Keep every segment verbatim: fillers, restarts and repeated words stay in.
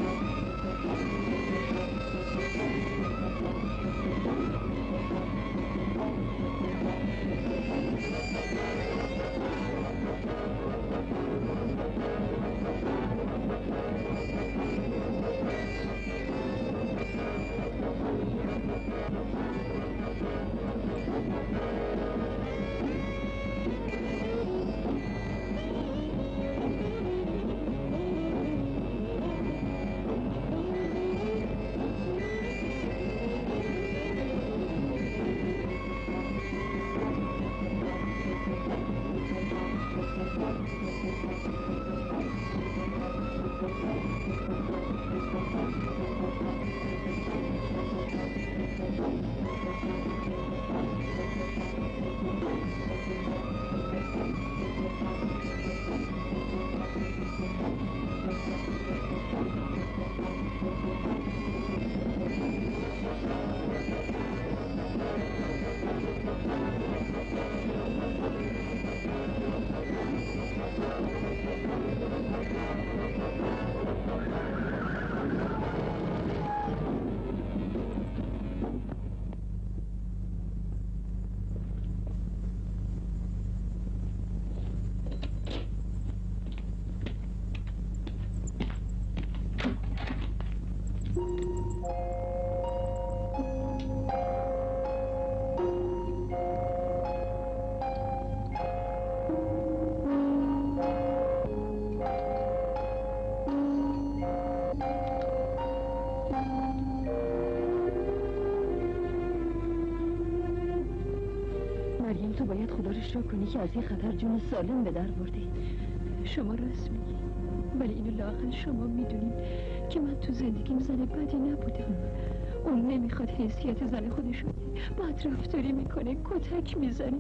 شکر کنی که از این خطر جون سالم به در بردی. شما راست میگی، ولی اینو لااقل شما میدونین که من تو زندگیم زن بدی نبودم. اون نمیخواد حیثیت زن خودشو بد رفتاری میکنه، کتک میزنه.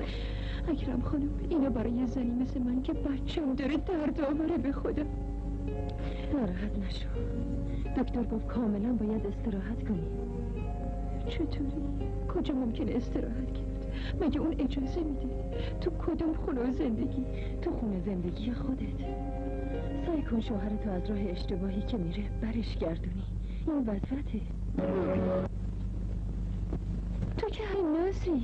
اکرم خانم اینو برای یه زنی مثل من که بچم داره درد آوره به خدا. ناراحت نشو، دکتر گفت کاملا باید استراحت کنی. چطوری؟ کجا ممکنه استراحت کرد؟ مگه اون اجازه میده؟ تو کدوم خونه و زندگی؟ تو خونه زندگی خودت. سعی کن شوهرتو از راه اشتباهی که میره برش گردونی. این وظیفته. تو که نازی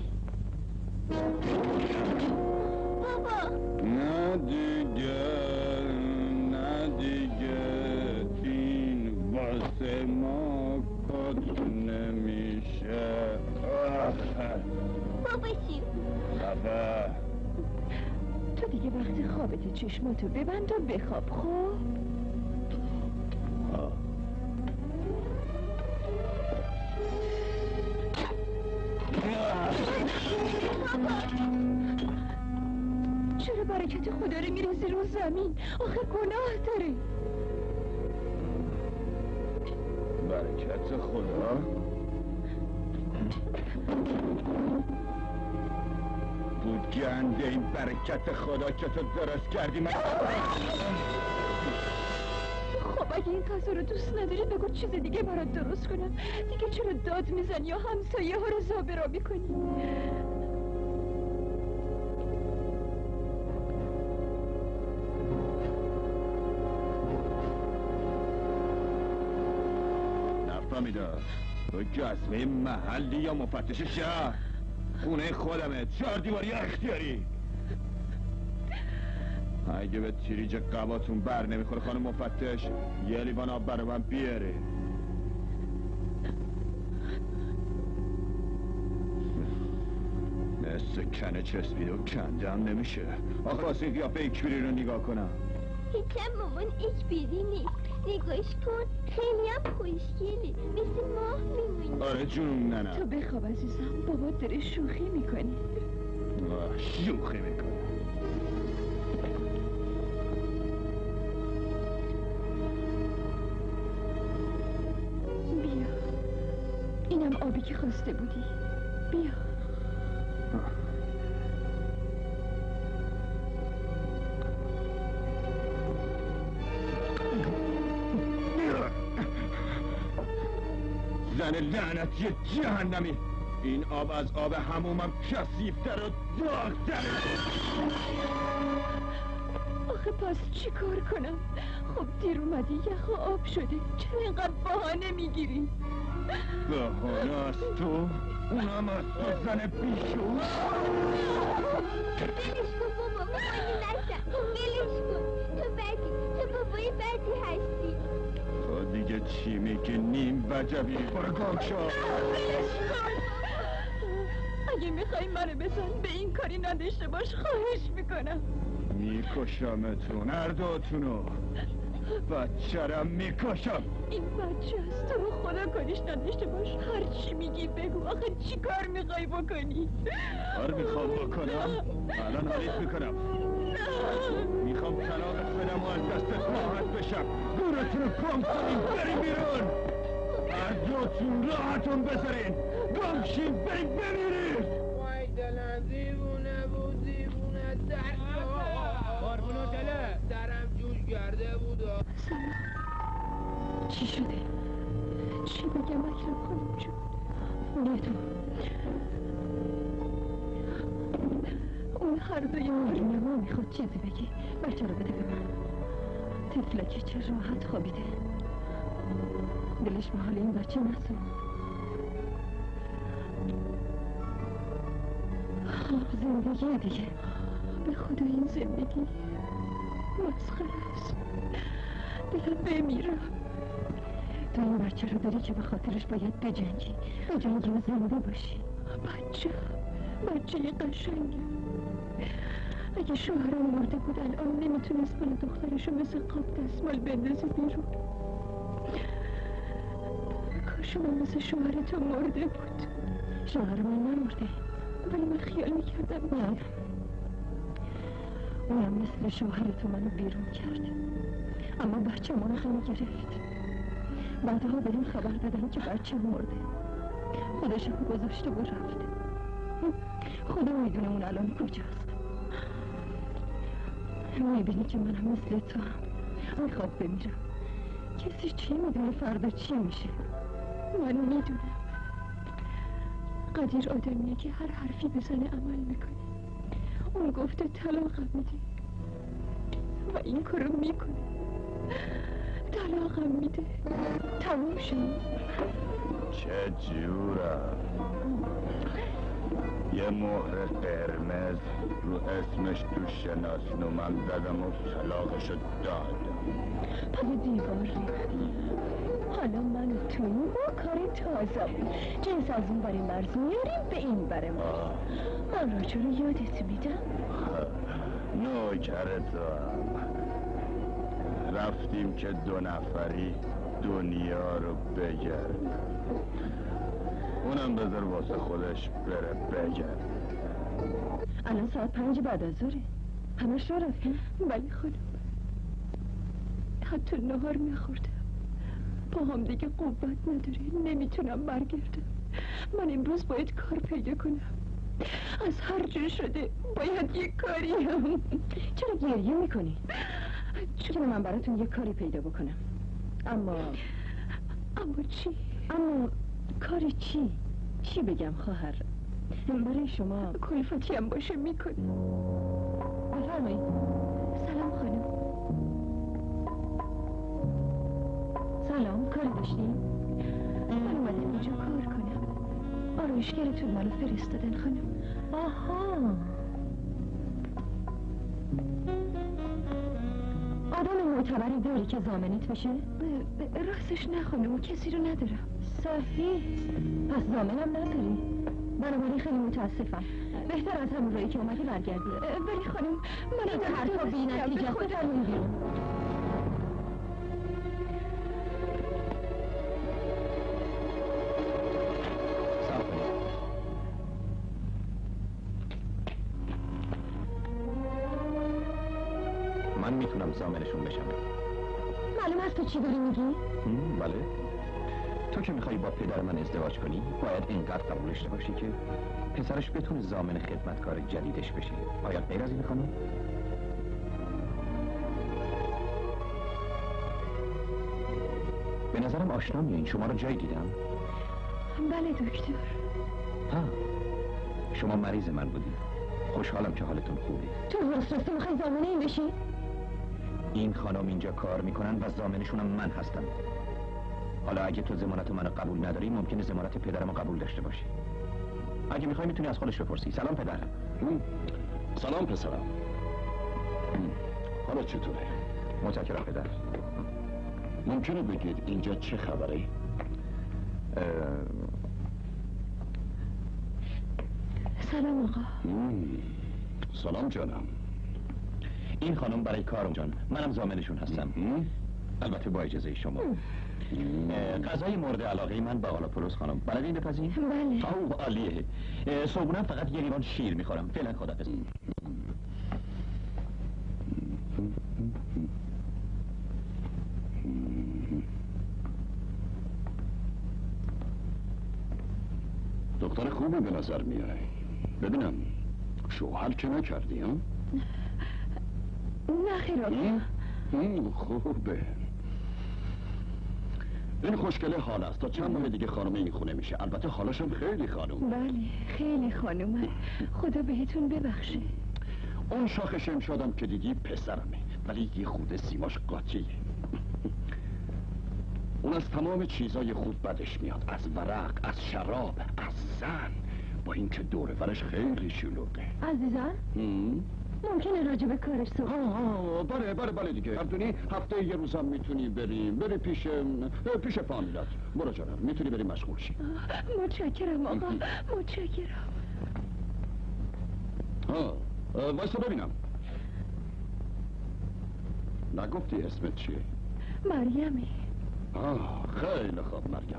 بابا. نه دیگه نه دیگه این واسه ما کت نمیشه. بابا چی؟ خفه. تو دیگه وقت خوابت، چشماتو ببند و بخواب. خب چرا برکت خدا رو میرسی رو زمین؟ آخه گناه داره. برکت خدا؟ بود گنده این برکت خدا که تو درست کردی. من خب اگه این غذا رو دوست نداری بگو چیز دیگه برات درست کنم. دیگه چرا داد میزنی یا همسایه ها رو زابرا میکنی؟ نفهمیدم تو جزمه محلی یا مفتش شهر؟ خونه خودمه، چهار دیواری اختیاری. اگه به تریج قباتون بر نمیخوره خانم مفتش یه لیوان آب برای من بیاره. مثل کنه چسبیده و کنده هم نمیشه. آخه واسه این قیافه اکبری رو نگاه کنم. هیچم مامان اکبری نیست، نگاش کن خیلی هم خوشگلی، مثل ماه میمونی. آره جون ننم. تو بخواب عزیزم، بابا داره شوخی میکنه. شوخی میکنه. بیا اینم آبی که خواسته بودی. بیا. زن لعنتی جهنمی، این آب از آب حمومم کثیف‌تر و داغ‌تره. آخه آخه پس چی کار کنم؟ خب دیر اومدی یخ و آب شده، چرا اینقدر بهانه میگیری؟ بهانه از تو؟ اونم از تو زن بیشور؟ بلش کن بابا، مامانی نشم، بلش کن. تو بدی، تو بابای بدی هستی. تو دیگه چی میگی نیم وجبی؟ برو گم شو. بلش کن. اگه میخوای منو بزن به این کاری نداشته باش، خواهش میکنم. میکشمتون هر دوتونو، بچه‌رم میکشم. این بچه است، تو رو خدا کاریش نداشته باش. هر چی میگی بگو، آخه چی کار میخوای بکنی؟ کار میخوام بکنم؟ الان حالیت میکنم. میخوام طلاقت بدم و از دستت راحت بشم. گورتونو کم کنین بریم بیرون. هر دوتون راحتون بذارین، گم شین بریم بمیرین. وای دلم دیوونه بود، دیوونه درد قربونو دله درم جوش کرده بود. چی شده؟ چی بگم اکرم خانم جون؟ نه تو اون هر دوی مارنما میخواد چیزی بگی. بچه رو بده به من. طفلکی چه راحت خوابیده، دلش به حال این بچه نسون. خب زندگی دیگه، به خدا این زندگی مسخره است. دلم بمیرم. تو این بچه رو داری که به خاطرش باید بجنگی، بجنگی و زنده باشی. بچه بچه قشنگه. اگه شوهرم مرده بود الان نمیتونست من دخترشو مثل قاب دستمال بندازه بیرون. کاش من مثل شوهر تو مرده بود. شوهر من نمرده، ولی من خیال میکردم نه، اونم مثل شوهر تو منو بیرون کرد. اما بچه ما رو غم گرفت. بعدها به این خبر دادن که بچه مرده. خودش رو گذاشته و رفت. خدا میدونه اون الان کجاست. میبینی که منم مثل تو هم میخواب بمیرم. کسی چی میدونه فردا چی میشه؟ من میدونم. قدیر آدمیه که هر حرفی بزنه عمل میکنه. اون گفته طلاقم میده و این کارو میکنه. طلاقم میده. تموم شد. چه جورم یه مهر قرمز رو اسمش تو شناسنامه‌ام زدم و طلاقشو دادم. پای دیوار ریختی. حالا من و تو با کار تازه بود جنس از اون برای مرز میاریم به این بره ما. من راجع رو یادت میدم. نوکر تو هم رفتیم که دو نفری دنیا رو بگرد. اونم بذار واسه خودش بره بگرد. الان ساعت پنج بعد از ظهره. همش را رفتیم؟ بله خانم. حتی نهار نخوردم. پاهم دیگه قوت نداره، نمیتونم برگردم. من امروز باید کار پیدا کنم. از هر جور شده باید یک کاری هم. چرا گریه میکنی؟ چرا من براتون یک کاری پیدا بکنم. اما اما چی؟ اما کاری چی؟ چی بگم خواهر؟ برای شما کلفتی هم باشه میکنی. بفرمایید. سلام خانم. سلام، کاری داشتیم؟ من اومدم اینجا کار کنم. آرایشگرتون منو فرستادن خانم. آها، آدم معتبری داری که ضامنت بشه؟ راستش نه خانم، کسی رو ندارم. صحیح، پس ضامنم نداری؟ بنابراین خیلی متاسفم. بهتر از همون رایی که اومدی برگردی. ولی خانم من این حرفا بی نتیجه است. بفرمایید بیرون. من میتونم ضامنشون بشم. معلوم است تو چی داری میگی؟ بله. تو که میخوایی با پدر من ازدواج کنی باید اینقدر قبولش باشی که پسرش بتونه ضامن خدمتکار جدیدش بشه. آیا غیر از این خانم؟ به نظرم آشنا میایین. شما رو جایی دیدم؟ بله دکتر. ها، شما مریض من بودید. خوشحالم که حالتون خوبه. تو درست راسته میخوای ضامنه این بشی؟ این خانم اینجا کار میکنن و ضامنشونم من هستم. حالا اگه تو ضمانت منو قبول نداری ممکنه ضمانت پدرمو قبول داشته باشی. اگه میخوای میتونی از خودش بپرسی. سلام پدر. سلام پسرم. حالا چطوره؟ متشکرم پدر. ممکنه بگید اینجا چه خبره؟ سلام آقا. سلام جانم. این خانم برای کارم جان، منم ضامنشون هستم. البته با اجازه شما. غذای مورد علاقه من باقالاپولوس خانم. بلدین بپزین؟ بله. اوه عالیه. صبحونم فقط یه لیوان شیر میخورم. فعلا خداحافظ. دختر خوبی به نظر میای. ببینم شوهر که نکردی ها؟ نه خیر آقا. خوبه. این خوشگله حال است. تا چند ماه دیگه خانم این خونه میشه. البته حالشم خیلی خانم. بله خیلی خانومه. خدا بهتون ببخشه. اون شاخ شمشادم که دیدی پسرمه، ولی یه خود سیماش قاطیه. اون از تمام چیزای خوب بدش میاد، از ورق، از شراب، از زن، با اینکه دور ورش خیلی شلوغه. عزیزم ممکنه راجع به کارش صحبت؟ ها بله بله بله دیگه. همتونی هفته یه روزم میتونی بریم بری پیش پیش فامیلات. برو جانم میتونی بری مشغول شی. متشکرم آقا. متشکرم. ها وایسا ببینم. نگفتی اسمت چیه؟ مریمی. آه خیلی خوب مریم.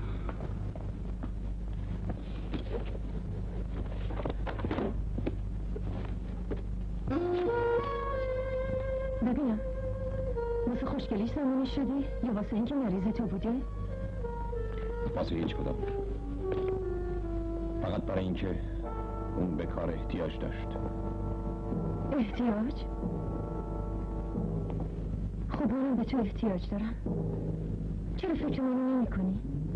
ببینم واسه خوشگلیش زمانی شدی یا واسه اینکه مریض تو بوده؟ واسه هیچ کدام. فقط برای اینکه اون به کار احتیاج داشت. احتیاج؟ خب منم به تو احتیاج دارم. چرا فکر منو نمی کنی؟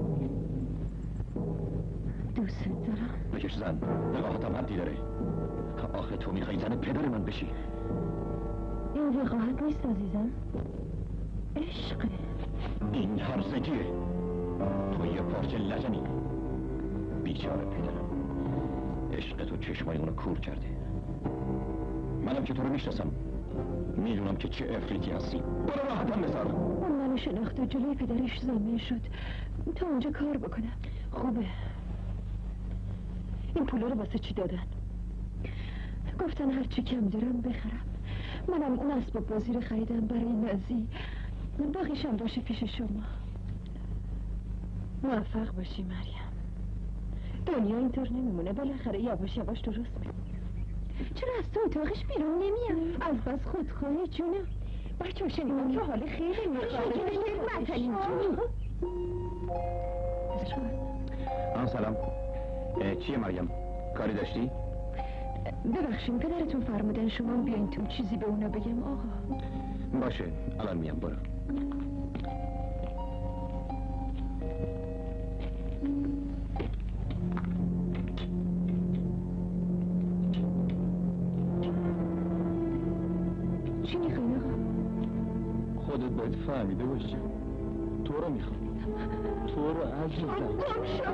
دوست دارم. بکش زن. وقاحتم حدی داره. آخه تو میخوای زن پدر من بشی. این وقاحت نیست عزیزم. عشقه. این هرزگیه. تو یه پارچه لجنی. بیچاره پدرم. عشق تو چشمای اونو کور کرده. منم که تو رو میشناسم. میدونم که چه افریتی هستی. برو راحتم بذار. اون منو شناخت و جلوی پدرش ضامن شد تا اونجا کار بکنم. خوبه. این پولا رو واسه چی دادن؟ گفتن هر چی کم دارم بخرم. منم اون اسباب بازی رو خریدم برای نازی. باقیشم باشه پیش شما. موفق باشی مریم. دنیا اینطور نمیمونه. بالاخره یواش یواش درست میشه. چرا از تو اتاقش بیرون نمیاد؟ از بس خودخواهی جونم. بچه شنیدم که حال خیلی میخواره. آن سلام. چیه مریم؟ کاری داشتی؟ ببخشین پدرتون فرمودن شما بیاین تو چیزی به اونا بگم آقا. باشه الان میام. برو. چی میخواین آقا؟ خودت باید فهمیده باشی. تو رو میخوام. تو رو عزیزم. گم شو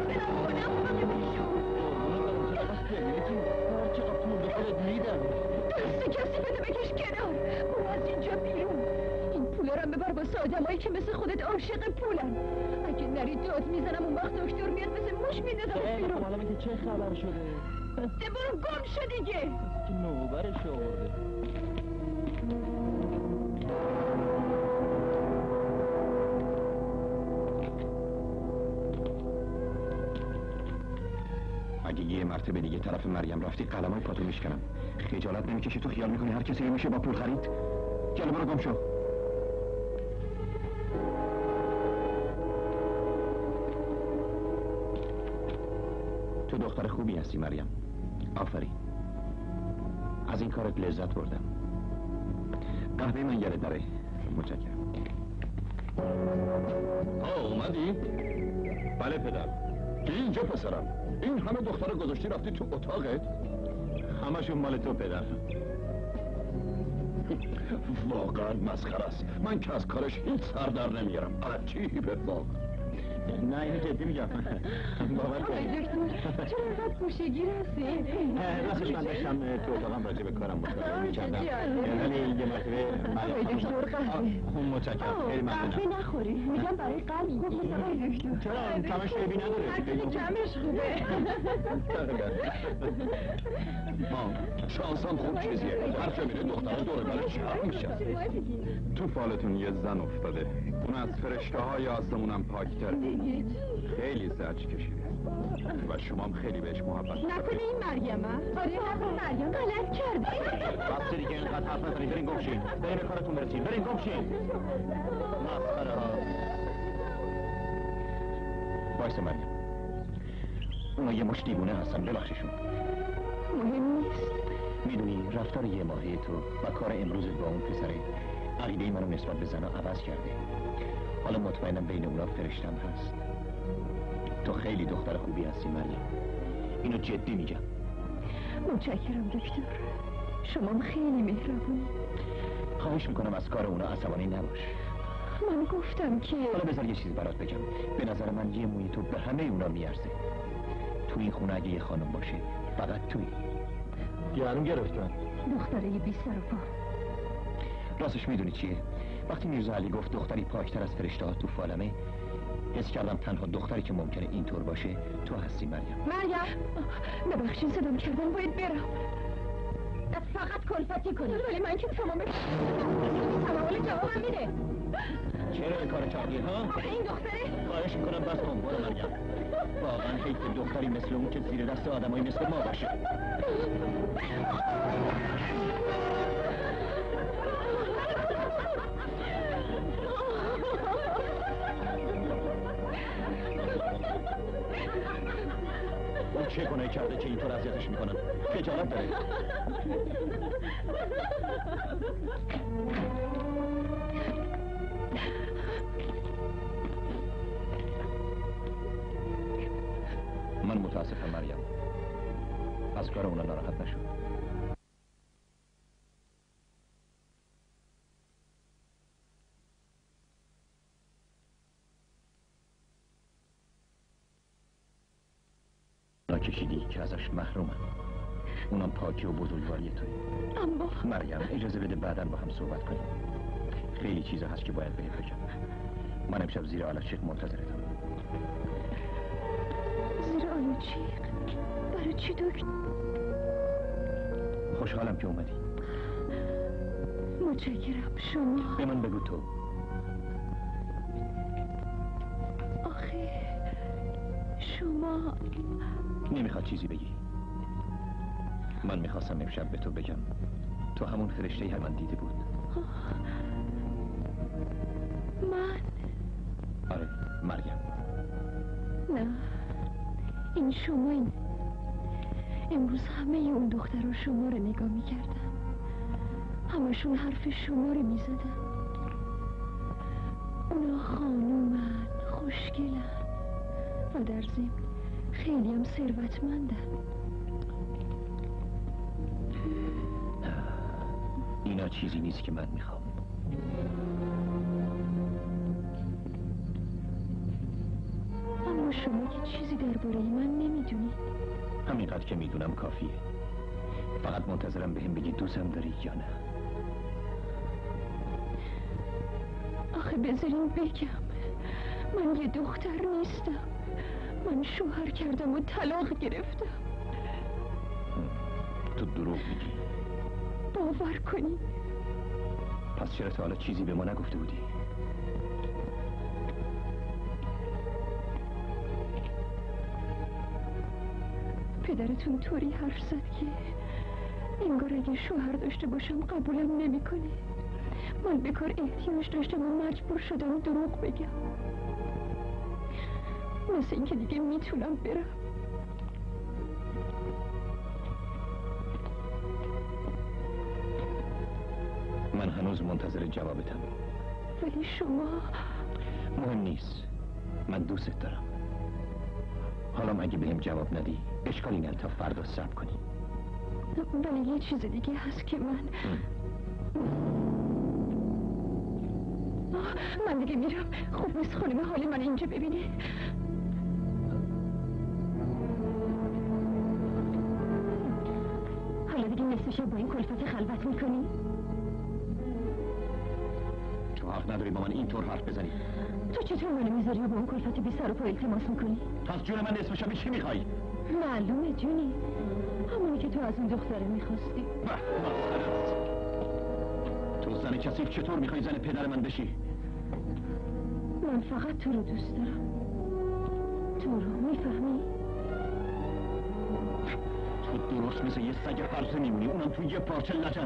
چقدر پول به خودت میدم. دست کسی بده بکش کنار. برو از اینجا بیرون. این پولا رو ببر واسه آدمایی که مثل خودت عاشق پولن. اگه نری داد میزنم اون وقت دکتر میاد مثل موش میندازم بیرون. حالا که چه خبر شده؟ ده برو گم شو دیگه. که نوبرش آورده. اگه یه مرتبه دیگه طرف مریم رفتی قلمای پاتو میشکنم. خجالت نمیکشی؟ تو خیال میکنی هر کسی میشه با پول خرید؟ جلو برو گم شو. تو دختر خوبی هستی مریم. آفرین. از این کارت لذت بردم. قهوه من یاد داره. متشکرم. آه اومدی؟ بله پدر. اینجا پسرم. این همه دختر گذاشتی رفتی تو اتاقت؟ همشون مال تو پدر. واقعا مسخره است. من که از کارش هیچ سر در نمیارم. عجیبه واقعا. نه اینو جدی میگم. باور کنید. چرا اینقدر گوشه‌گیر هستی؟ راستش من داشتم تو اتاقم راجع به کارم مطالعه می‌کردم. ولی یه مرتبه آقای دکتر قهوه. متشکرم. خیلی ممنونم. قهوه نخوری. میگم برای قلب خوب نیست آقای دکتر. چرا کمش عیبی نداره؟ کمش خوبه. ما شانسم خوب چیزیه. هر جا میره دخترها دور برش هم میشن. تو فالتون یه زن افتاده. اون از فرشته های آسمونم پاکتر. خیلی زج کشیده و شما هم خیلی بهش محبت نکنه این مریم ها؟ آره نکنه مریم غلط کرده. بس دیگه اینقدر حرف نزنید. برین گم شین. برین به کارتون برسید. برین گم شین. مسخره ها. وایس مریم. اونا یه مش دیوونه هستن. ببخششون. مهم نیست. میدونی رفتار یه ماهی تو و کار امروز با اون پسره عقیده منو نسبت به زنها عوض کرده. حالا مطمئنم بین اونا فرشتم هست. تو خیلی دختر خوبی هستی مریم. اینو جدی میگم. متشکرم دکتر. شما خیلی مهربونی. خواهش میکنم از کار اونا عصبانی نباش. من گفتم که حالا بذار یه چیز برات بگم. به نظر من یه موی تو به همه اونا میارزه. تو این خونه اگه یه خانم باشه فقط توی. گرم گرفتن. دختره بی سر و پا. راستش میدونی چیه؟ وقتی میرزا علی گفت دختری پاکتر از فرشته ها تو فالمه، حس کردم تنها دختری که ممکنه اینطور باشه تو هستی مریم. مریم ببخشید صدام کردم باید برم. فقط کلفتی کنی. ولی من که تمام تمام جوابم میده. چرا این کار کردی ها؟ این دختره خواهش میکنم بس کن برو مریم. واقعا حیف دختری مثل اون که زیر دست آدمایی مثل ما باشه. اون چه گناهی کرده که اینطور اذیتش میکنن؟ خجالت داره. من متاسفم مریم. از کار اونا ناراحت نشو. ناکشیدی که ازش محرومم. اونم پاکی و بزرگواری توی. اما مریم اجازه بده بعداً با هم صحبت کنیم. خیلی چیزا هست که باید بهت بگم. من امشب زیر آلوچیق منتظرتم. زیر آلوچیق؟ برای چی دکتر؟ خوشحالم که اومدی. متشکرم. شما به من بگو تو. آخه شما نمیخواد چیزی بگی. من میخواستم امشب به تو بگم تو همون فرشته‌ای هر من دیده بود. من آره مریم. نه این شما. این امروز همه اون دخترها شما رو نگاه میکردن. همشون حرف شما رو میزدن. اونا خانومن، خوشگلن و در ضمن خیلی هم ثروتمندن. اینا چیزی نیست که من میخوام. اما شما که چیزی درباره من نمیدونید. همینقدر که میدونم کافیه. فقط منتظرم بهم بگی دوستم داری یا نه. آخه بذارین بگم من یه دختر نیستم. من شوهر کردم و طلاق گرفتم. تو دروغ میگی. باور کنی. پس چرا تا حالا چیزی به ما نگفته بودی؟ پدرتون طوری حرف زد که انگار اگه شوهر داشته باشم قبولم نمیکنه. من به کار احتیاج داشتم و مجبور شدم دروغ بگم. مثل اینکه دیگه میتونم برم. من هنوز منتظر جوابتم. ولی شما مهم نیست. من دوست دارم. حالا اگه بهم جواب ندی اشکالی نداره تا فردا صبر کنی. ولی یه چیز دیگه هست که من من دیگه میرم. خوب نیست خانم حال من اینجا ببینه. حالا دیگه نصف شب با این کلفت خلوت میکنی؟ تو حق نداری با من اینطور حرف بزنی. تو چطور منو میذاری و با اون کلفت بی سر و پا التماس میکنی؟ پس جون من نصف شبی چی میخوای؟ معلومه جونی، همونی که تو از اون دختره میخواستی. به مسخره است. تو زن کثیف چطور میخوای زن پدر من بشی؟ من فقط تو رو دوست دارم. تو رو میفهمی؟ تو درست مثل یه سگ هرزه میمونی، اونم تو یه پارچه لجن.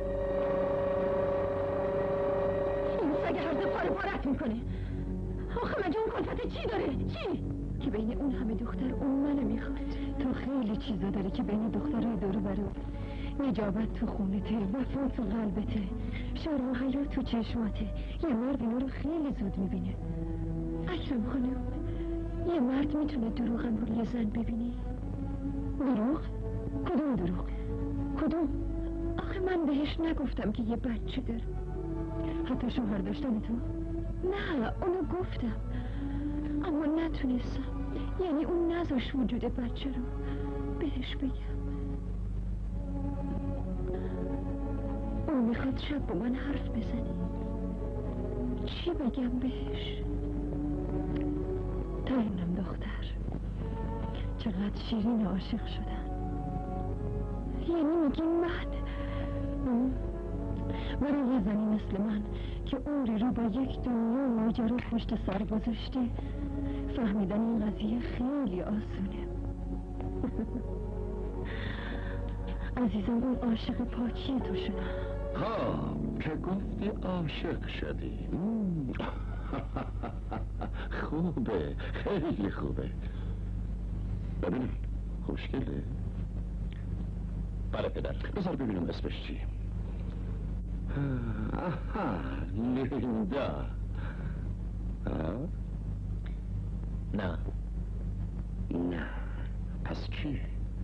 این سگ هرزه پاره پارت میکنه. آخه مگه اون کلفت چی داره؟ چی؟ که بین اون همه دختر اون منو میخواد. تو خیلی چیزا داره که بین دخترهای دور و برو. نجابت تو خونته، وفا تو قلبته، شرم و حیا تو چشماته. یه مرد اینا رو خیلی زود میبینه. اکرم خانم، یه مرد میتونه دروغم رو یه زن ببینی؟ دروغ؟ کدوم دروغ؟ کدوم؟ آخه من بهش نگفتم که یه بچه داره. حتی شوهر داشتن تو؟ نه، اونو گفتم اما نتونستم. یعنی اون نذاش وجود بچه رو بهش بگم. اون میخواد شب با من حرف بزنی. چی بگم بهش؟ تاینم دختر، چقدر شیرین عاشق شدن. یعنی میگی من برای یه زنی مثل من که عمری رو با یک دنیا ماجرا پشت سر گذاشته، فهمیدن این قضیه خیلی آسونه. عزیزم، اون عاشق پاکی تو شدم. خب که گفتی عاشق شدی. خوبه، خیلی خوبه. ببینم خوشگله. بله پدر. بذار ببینم اسمش چی. آها، لیندا. نه نه، پس کی؟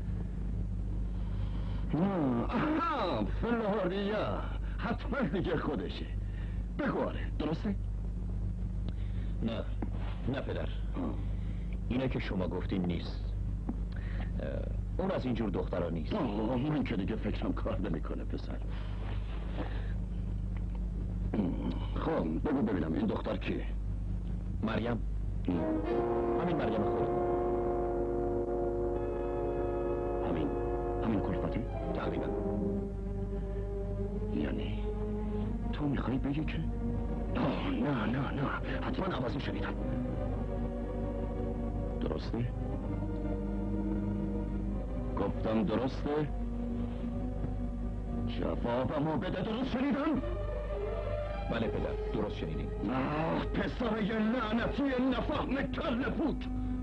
نه، آها، فلوریا. حتما دیگه خودشه. بگو آره، درسته؟ نه نه پدر، اینه که شما گفتین نیست. اون از اینجور دخترها نیست. آه، من که دیگه فکرم کار نمیکنه پسر. خب بگو ببینم این دختر کیه؟ مریم. همین مریم خود. همین همین کلفتی؟ تقریبا. یعنی تو میخوای بگی که؟ آه نه نه نه، حتما عوضی شنیدم. درسته؟ گفتم درسته؟ جوابمو بده، درست شنیدم؟ بله پدر، درست شنیدیم. آه پسر یه لعنتی نفهم کل بود.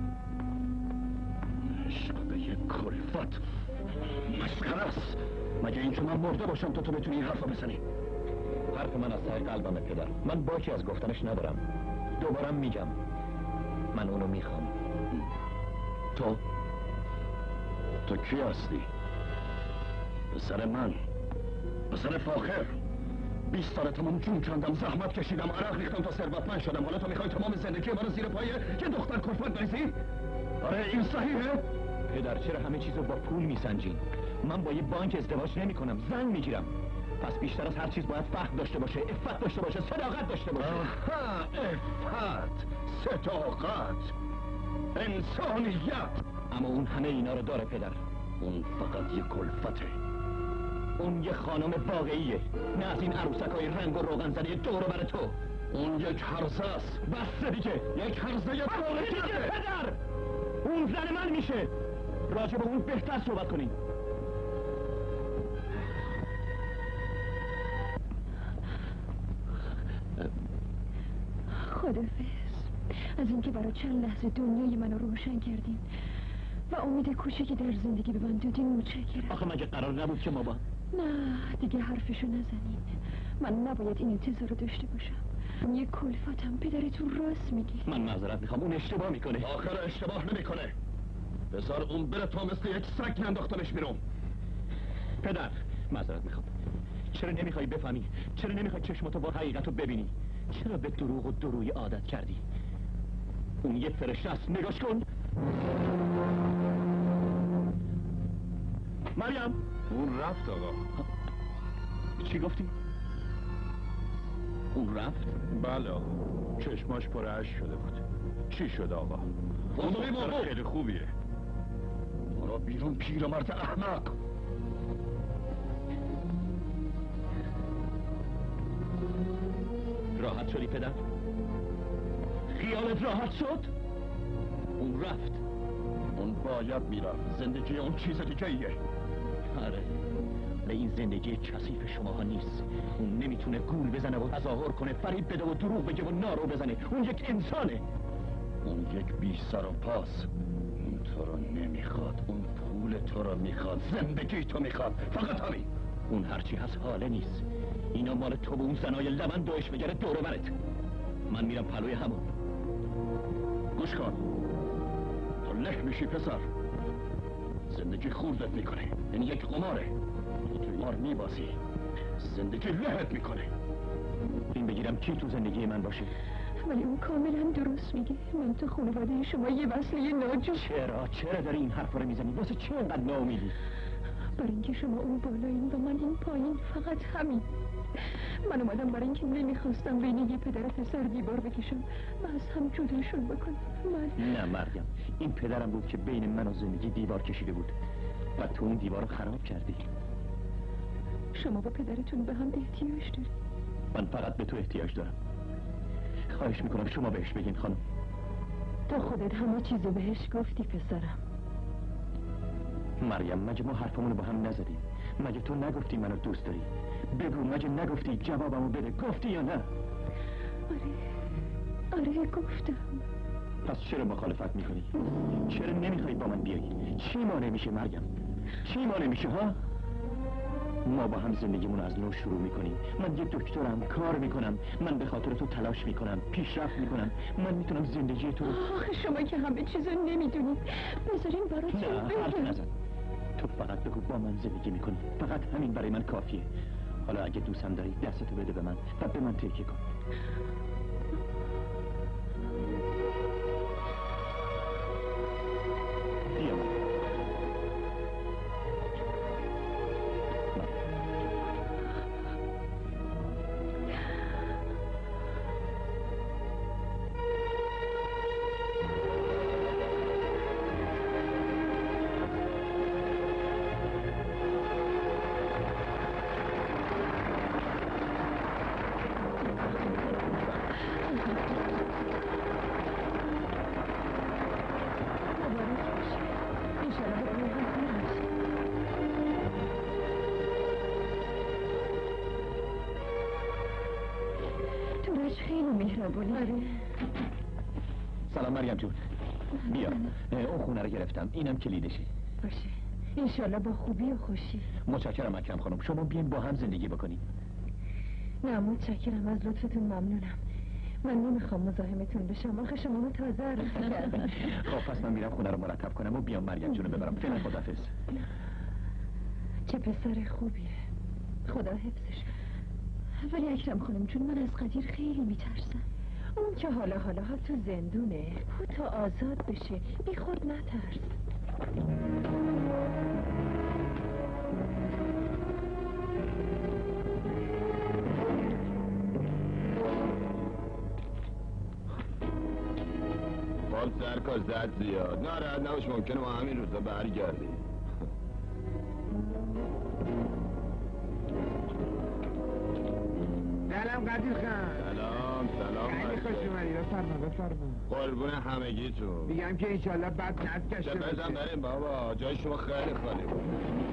عشق به یه کلفت مسخره است. مگه این که من مرده باشم تا تو بتونی این حرفا بزنی؟ حرف من از ته قلبمه پدر. من باکی از گفتنش ندارم. دوبارم میگم من اونو میخوام. تو؟ تو کی هستی؟ پسر من، پسر فاخر. بیست سال تمام جون کندم، زحمت کشیدم، عرق ریختم تا ثروتمند شدم. حالا تو میخوای تمام زندگی منو زیر پای یه دختر کلفت بریزی؟ آره این صحیحه؟ پدر چرا همه چیزو با پول میسنجین؟ من با یه بانک ازدواج نمی کنم، زن میگیرم. پس بیشتر از هر چیز باید فهم داشته باشه، عفت داشته باشه، صداقت داشته باشه. آها، عفت، صداقت، انسانیت. اما اون همه اینا رو داره پدر. اون فقط یه کلفته. اون یه خانم واقعیه، نه از این عروسکای رنگ و روغن زده دور و بر تو. اون یک هرزه است. بسته دیگه، یک هرزه بسته دیگه پدر. اون زن من میشه. راجع به اون بهتر صحبت کنین. خدافظ. از اینکه برای چند لحظه دنیای منو روشن کردین و امید کوچکی در زندگی به من دادین متشکرم. آخه مگه قرار نبود که ما با؟ نه دیگه حرفشو نزنین. من نباید این انتظار رو داشته باشم. یه کلفتم. پدرتون راست میگی. من معذرت میخوام، اون اشتباه میکنه. آخر اشتباه نمیکنه. بذار اون بره تا مثل یک سگ ننداختمش بیرون. پدر معذرت میخوام. چرا نمیخوای بفهمی؟ چرا نمیخوای چشماتو با حقیقت رو ببینی؟ چرا به دروغ و درویی عادت کردی؟ اون یه فرشته است، نگاش کن. مریم، اون رفت آقا. چی گفتی؟ اون رفت؟ بله آقا، چشماش پر اشک شده بود. چی شد آقا؟ اون دختر خیلی خوبیه. برو بیرون پیرمرد احمق. راحت شدی پدر؟ خیالت راحت شد؟ اون رفت. اون باید میرفت. زندگی اون چیز دیگه ایه. آره، ولی این زندگی کثیف شماها نیست. اون نمیتونه گول بزنه و تظاهر کنه، فریب بده و دروغ بگه و نارو بزنه. اون یک انسانه. اون یک بی سر و پاس. اون تو رو نمیخواد. اون پول تو رو میخواد. زندگی تو میخواد. فقط همین. اون هرچی هست حاله نیست. اینا مال تو و اون زنای لبن دوش بگره دوره برت. من میرم پلوی همون. گوش کن، تو له میشی پسر. زندگی خوردت میکنه. این یک قماره. تو قمار میبازی، زندگی لهت میکنه. این بگیرم کی تو زندگی من باشه؟ ولی اون کاملا درست میگه. من تو خانواده شما یه وصله ناجور. چرا؟ چرا داری این حرف رو میزنی؟ واسه چه اینقدر ناامیدی؟ برای اینکه شما اون بالایین و من این پایین. فقط همین. من اومدم برای اینکه نمیخواستم بین یه پدر پسر دیوار بکشم و از هم جداشون بکنم. من نه مریم، این پدرم بود که بین من و زندگی دیوار کشیده بود و تو اون دیوار رو خراب کردی. شما با پدرتون به هم احتیاج داری. من فقط به تو احتیاج دارم. خواهش میکنم شما بهش بگین خانم. تو خودت همه چیزو بهش گفتی پسرم. مریم، مگه ما حرفمونو با هم نزدیم؟ مگه تو نگفتی منو دوست داری؟ بگو، مگه نگفتی؟ جوابمو بده. گفتی یا نه؟ آره آره گفتم. پس چرا مخالفت میکنی؟ چرا نمیخوای با من بیایی؟ چی مانع میشه مریم؟ چی مانع میشه ها؟ ما با هم زندگیمون از نو شروع میکنیم. من یه دکترم، کار میکنم. من به خاطر تو تلاش میکنم، پیشرفت میکنم. من میتونم زندگی تو رو... آخه شما که همه چیزو نمیدونید. بذارین براتون نه، حرف نزن. تو فقط بگو با من زندگی میکنی. فقط همین برای من کافیه. حالا اگه دوستم داری دستتو بده به من و به من تکیه کن. بیا من. سلام مریم جون. بیا، اون خونه رو گرفتم. اینم کلیدشه. باشه، انشالله با خوبی و خوشی. متشکرم اکرم خانم. شما بیاین با هم زندگی بکنیم. نه متشکرم، از لطفتون ممنونم. من نمیخوام مزاحمتون بشم. آخه شما رو تازه عروسی کردم. خب پس من میرم خونه رو مرتب کنم و بیام مریم جون رو ببرم. فعلا خداحافظ. چه پسر خوبیه، خدا حفظش. ولی اکرم خانم چون من از قدیر خیلی میترسم. اون که حالا حالا ها تو زندونه، تا آزاد بشه. بی خود نترس. باز سرکار زد زیاد. ناراحت نباش، ممکنه ما همین روزا برگردیم. سلام قدیر خان. سلام سلام. خیلی خوش اومدی. بفرما بفرما. قربون همگیتون. میگم که انشالله بد نگذشته باشه. بزن بریم بابا، جای شما خیلی خالی بود.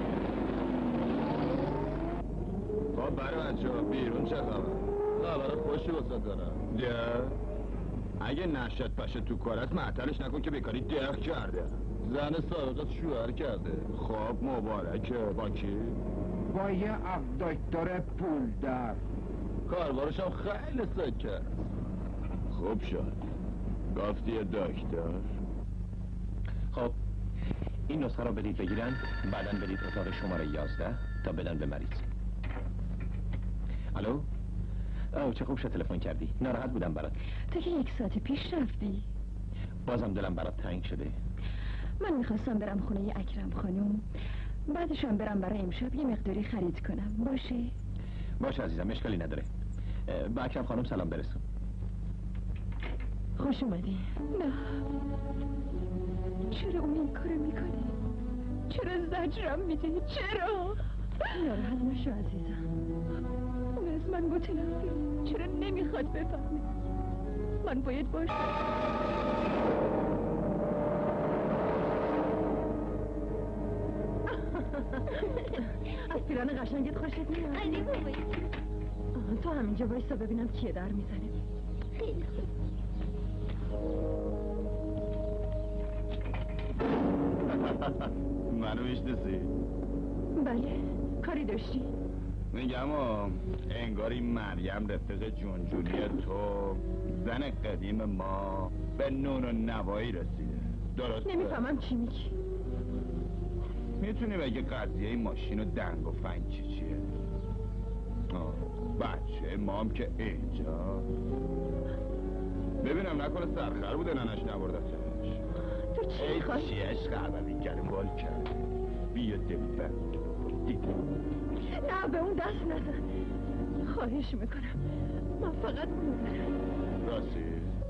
خب برای بچه ها بیرون چه خبر؟ خبر خوشی واسه دارم. ده؟ اگه نشد پشه تو کارت معطلش نکن که بیکاری دق کرده. زن سابقت شوهر کرده. خب مبارکه. با کی؟ با یه آق دکتر پولدار. کاربارش هم خیلی سکه. خوب شد. گفتی دکتر. خب این نسخه رو بدید بگیرن، بعداً بدید اتاق شماره یازده تا بدن به مریض. الو؟ اوه چه خوب شد تلفن کردی. ناراحت بودم برات. تا که یک ساعت پیش رفتی. بازم دلم برات تنگ شده. من میخواستم برم خونه اکرم خانم، بعدشم برم برای امشب یه مقداری خرید کنم. باشه؟ باشه عزیزم، اشکالی نداره. به اکرم خانم سلام برسون. خوش اومدی. نه، چرا اون این کارو میکنه؟ چرا زجرم میده؟ چرا؟ ناراحت نشو عزیزم. اون از من متنفره. چرا نمیخواد بفهمه؟ من باید باشم. از پیران قشنگت خوشت میاد؟ آره بابایی. تو همینجا بایستا ببینم کیه در میزنه. خیلی خوب. منو میشناسی؟ بله، کاری داشتی؟ میگم انگار این مریم رفیق جونجونی تو، زن قدیم ما، به نون و نوایی رسیده. درسته؟ نمیفهمم چی میگی. میتونی بگی قضیه ماشین و دنگ و فنگ چی چیه؟ آه. بچه مام که اینجا ببینم نکنه سرخر بوده ننش نبردتش. تو چی میخوای؟ چی عشق عبوی گلوال کرده. بیا دلبر دیگه. نه به اون دست نزن. خواهش میکنم، من فقط اونو دارم. راستی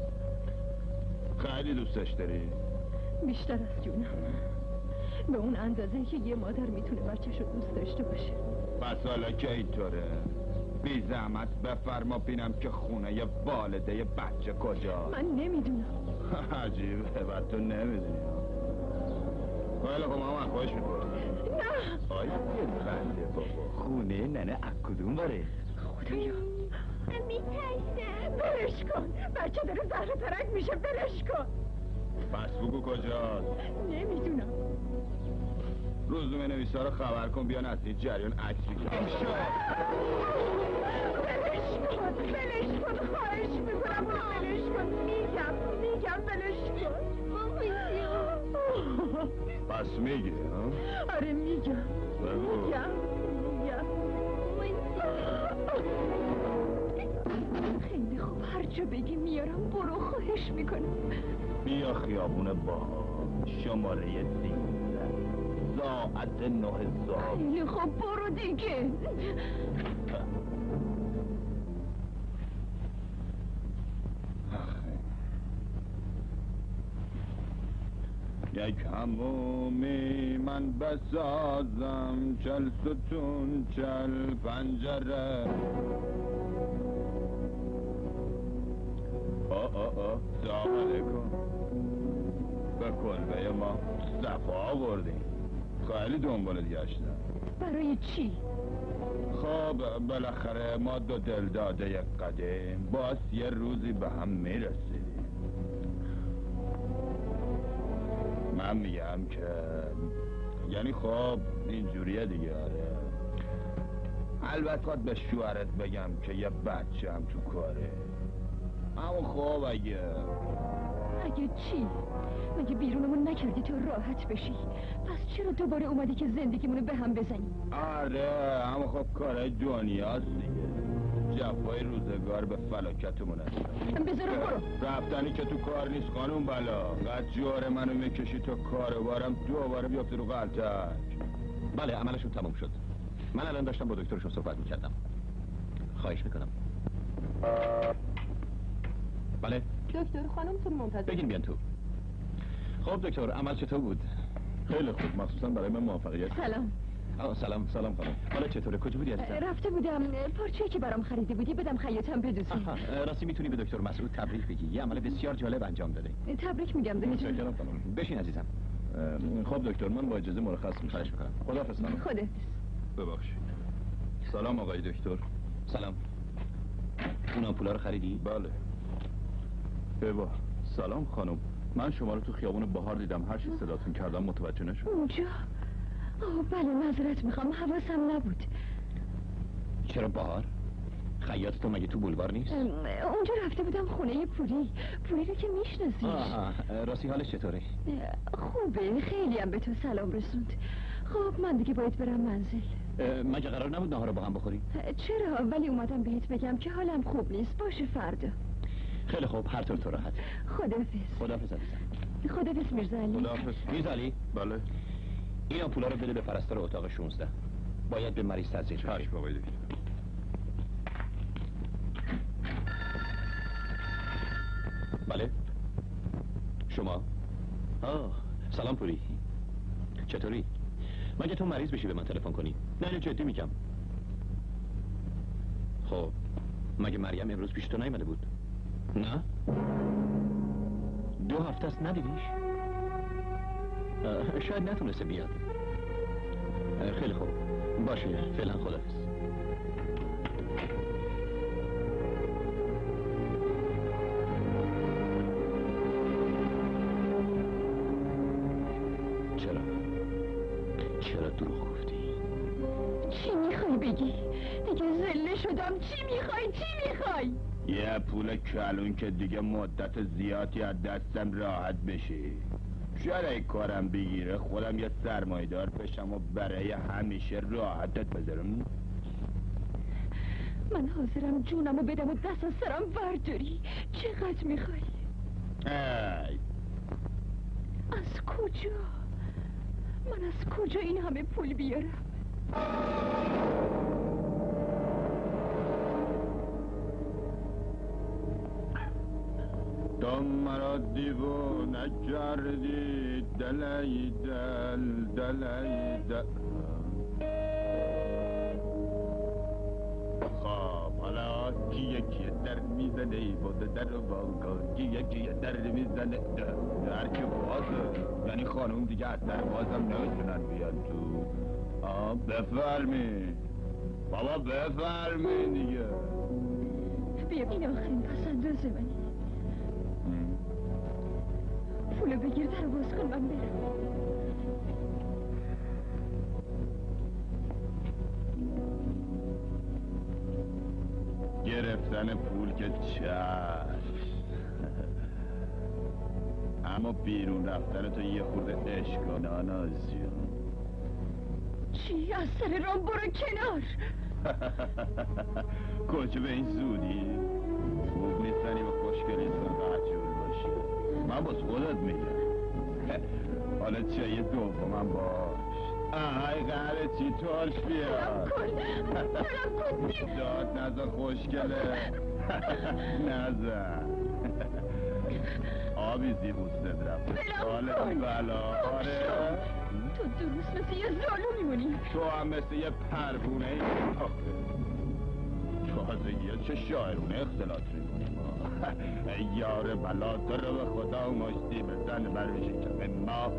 خیلی دوستش داری؟ بیشتر از جونم، به اون اندازه که یه مادر میتونه بچه‌شو دوست داشته باشه. پس حالا که اینطوره بی زحمت بفرما بینم که خونه یه والده یه بچه کجا؟ من نمیدونم. عجیبه بعد تو نمیدونی. خیلی خب مامان خوش میکنم. نه آی بنده بابا، خونه ننه اکدوم باره؟ خدایا من میترسم. بلش کن، بچه داره زهر ترک میشه. بلش کن. پس بگو کجاست؟ نمیدونم. روزنامه نویسا رو خبر کن بیان از این جریان عکس بگیرن. بلش کن، بلش کن، خواهش میکنم اونو بلش کن. میگم میگم بلش کن. پس میگه ها؟ آره میگم بگو. میگم میگم خیلی خوب، هر جا بگی میارم. برو، خواهش میکنم. بیا خیابون با شماره سیزده ساعت نه صبح. خیلی خوب، برو دیگه. یک همومی من بسازم، چل ستون چل پنجره. آه آه آه سلام علیکم. به کلبه ما صفا آوردیم. خیلی دنبالت گشتم. برای چی؟ خب بالاخره ما دو دل داده یک قدیم باز یه روزی به هم میرسیدیم. من میگم که یعنی خب اینجوریه دیگه. آره البته خواهد به شوهرت بگم که یه بچه هم تو کاره. اما خب اگه اگه چی؟ مگه بیرونمون نکردی تا راحت بشی؟ پس چرا دوباره اومدی که زندگیمونو به هم بزنی؟ آره اما خب کارهای دنیاست دیگه. جفای روزگار به فلاکتمون هست. بذار برو. رفتنی که تو کار نیست خانوم بلا. قد جوار منو میکشی تا کاروبارم دوباره بیافته رو غلطک. بله عملشون تموم شد. من الان داشتم با دکترشون صحبت میکردم. خواهش میکنم. بله دکتر خانمتون منتظر. بگین بیان تو. خب دکتر عمل چطور بود؟ خیلی خوب، مخصوصا برای من موفقیت. سلام. آه سلام سلام خانم. حالا چطوره؟ کجا بودی عزیزم؟ رفته بودم پارچه‌ای که برام خریده بودی بدم خیاطم بدوزه. آها، راستی میتونی به دکتر مسعود تبریک بگی. یه عمل بسیار جالب انجام داده. تبریک میگم دایی جان. متشکرم خانم. بشین عزیزم. خب دکتر من با اجازه مرخص میشم. خواهش میکنم. خداحافظ خانم. خودت. ببخشید. سلام آقای دکتر. سلام. اون آمپولا رو خریدی؟ بله. ایوا سلام خانم. من شما رو تو خیابون بهار دیدم. هر چی صداتون کردم متوجه نشدم. اونجا؟ آه بله معذرت میخوام، حواسم نبود. چرا بهار؟ خیاط تو مگه تو بولوار نیست؟ اونجا رفته بودم خونه پوری. پوری رو که میشناسیش. آها، راستی حالش چطوره؟ خوبه، خیلی هم به تو سلام رسوند. خب من دیگه باید برم منزل. مگه قرار نبود نهار رو با هم بخوریم؟ چرا؟ ولی اومدم بهت بگم که حالم خوب نیست. باشه فردا. خیلی خوب، هر طور تو راحت. خداحافظ. خداحافظ عزیزم. خداحافظ میرزا علی. خداحافظ. میرزا علی؟ بله. این آمپولا رو بده به پرستار اتاق شانزده. باید به مریض تزریق بشه. چشم آقای دکتر. بله. شما؟ آه، سلام پوری. چطوری؟ مگه تو مریض بشی به من تلفن کنی؟ نه نه جدی میگم. خب مگه مریم امروز پیش تو نیامده بود؟ نه؟ دو هفته است ندیدیش؟ شاید نتونسته بیاد. خیلی خوب، باشه، فعلا خداحافظ. چرا؟ چرا دروغ گفتی؟ چی میخوای بگی؟ دیگه زله شدم. چی میخوای؟ چی میخوای؟ یه پول کلون که دیگه مدت زیادی از دستم راحت بشی. شاید ای کارم بگیره خودم یه سرمایدار بشم و برای همیشه راحتت بذارم. من حاضرم جونمو بدم و دست از سرم برداری. چقدر میخوای؟ ای از کجا؟ من از کجا این همه پول بیارم؟ تو مرا دیوونه کردی دلای دل دلای دل. خب حالا کیه کیه در میزنه ای بوده در بانکا کیه کیه در میزنه در که بازه یعنی خانوم دیگه از در بازم نمیتونن بیان تو. آه بفرمی بابا بفرمی دیگه. بیا این آخرین پس اندازه منی. پولو بگیر در باز کن من برم. گرفتن پول که چشم اما بیرون رفتن تو یه خورده عشق کن آناز جون. چی؟ از سر رام برو کنار. کجا به این زودی؟ خوب نیستنی به خوشگلیتون قجول باشی. من باز خودت میگم. حالا چایی دومم باش. آهای قهره چی ترش بیاد. برم کن. داد نزا خوشگله. نزا آبیزی بوستت رفته. حالت بلا. آره تو درست مثل یه زالو میمونی. تو هم مثل یه پروونه ای. تازگیه چه شاعرونه اختلاط میکنیم. ای یار بلا تو رو به خدا مشتی بزن بر شکم ما.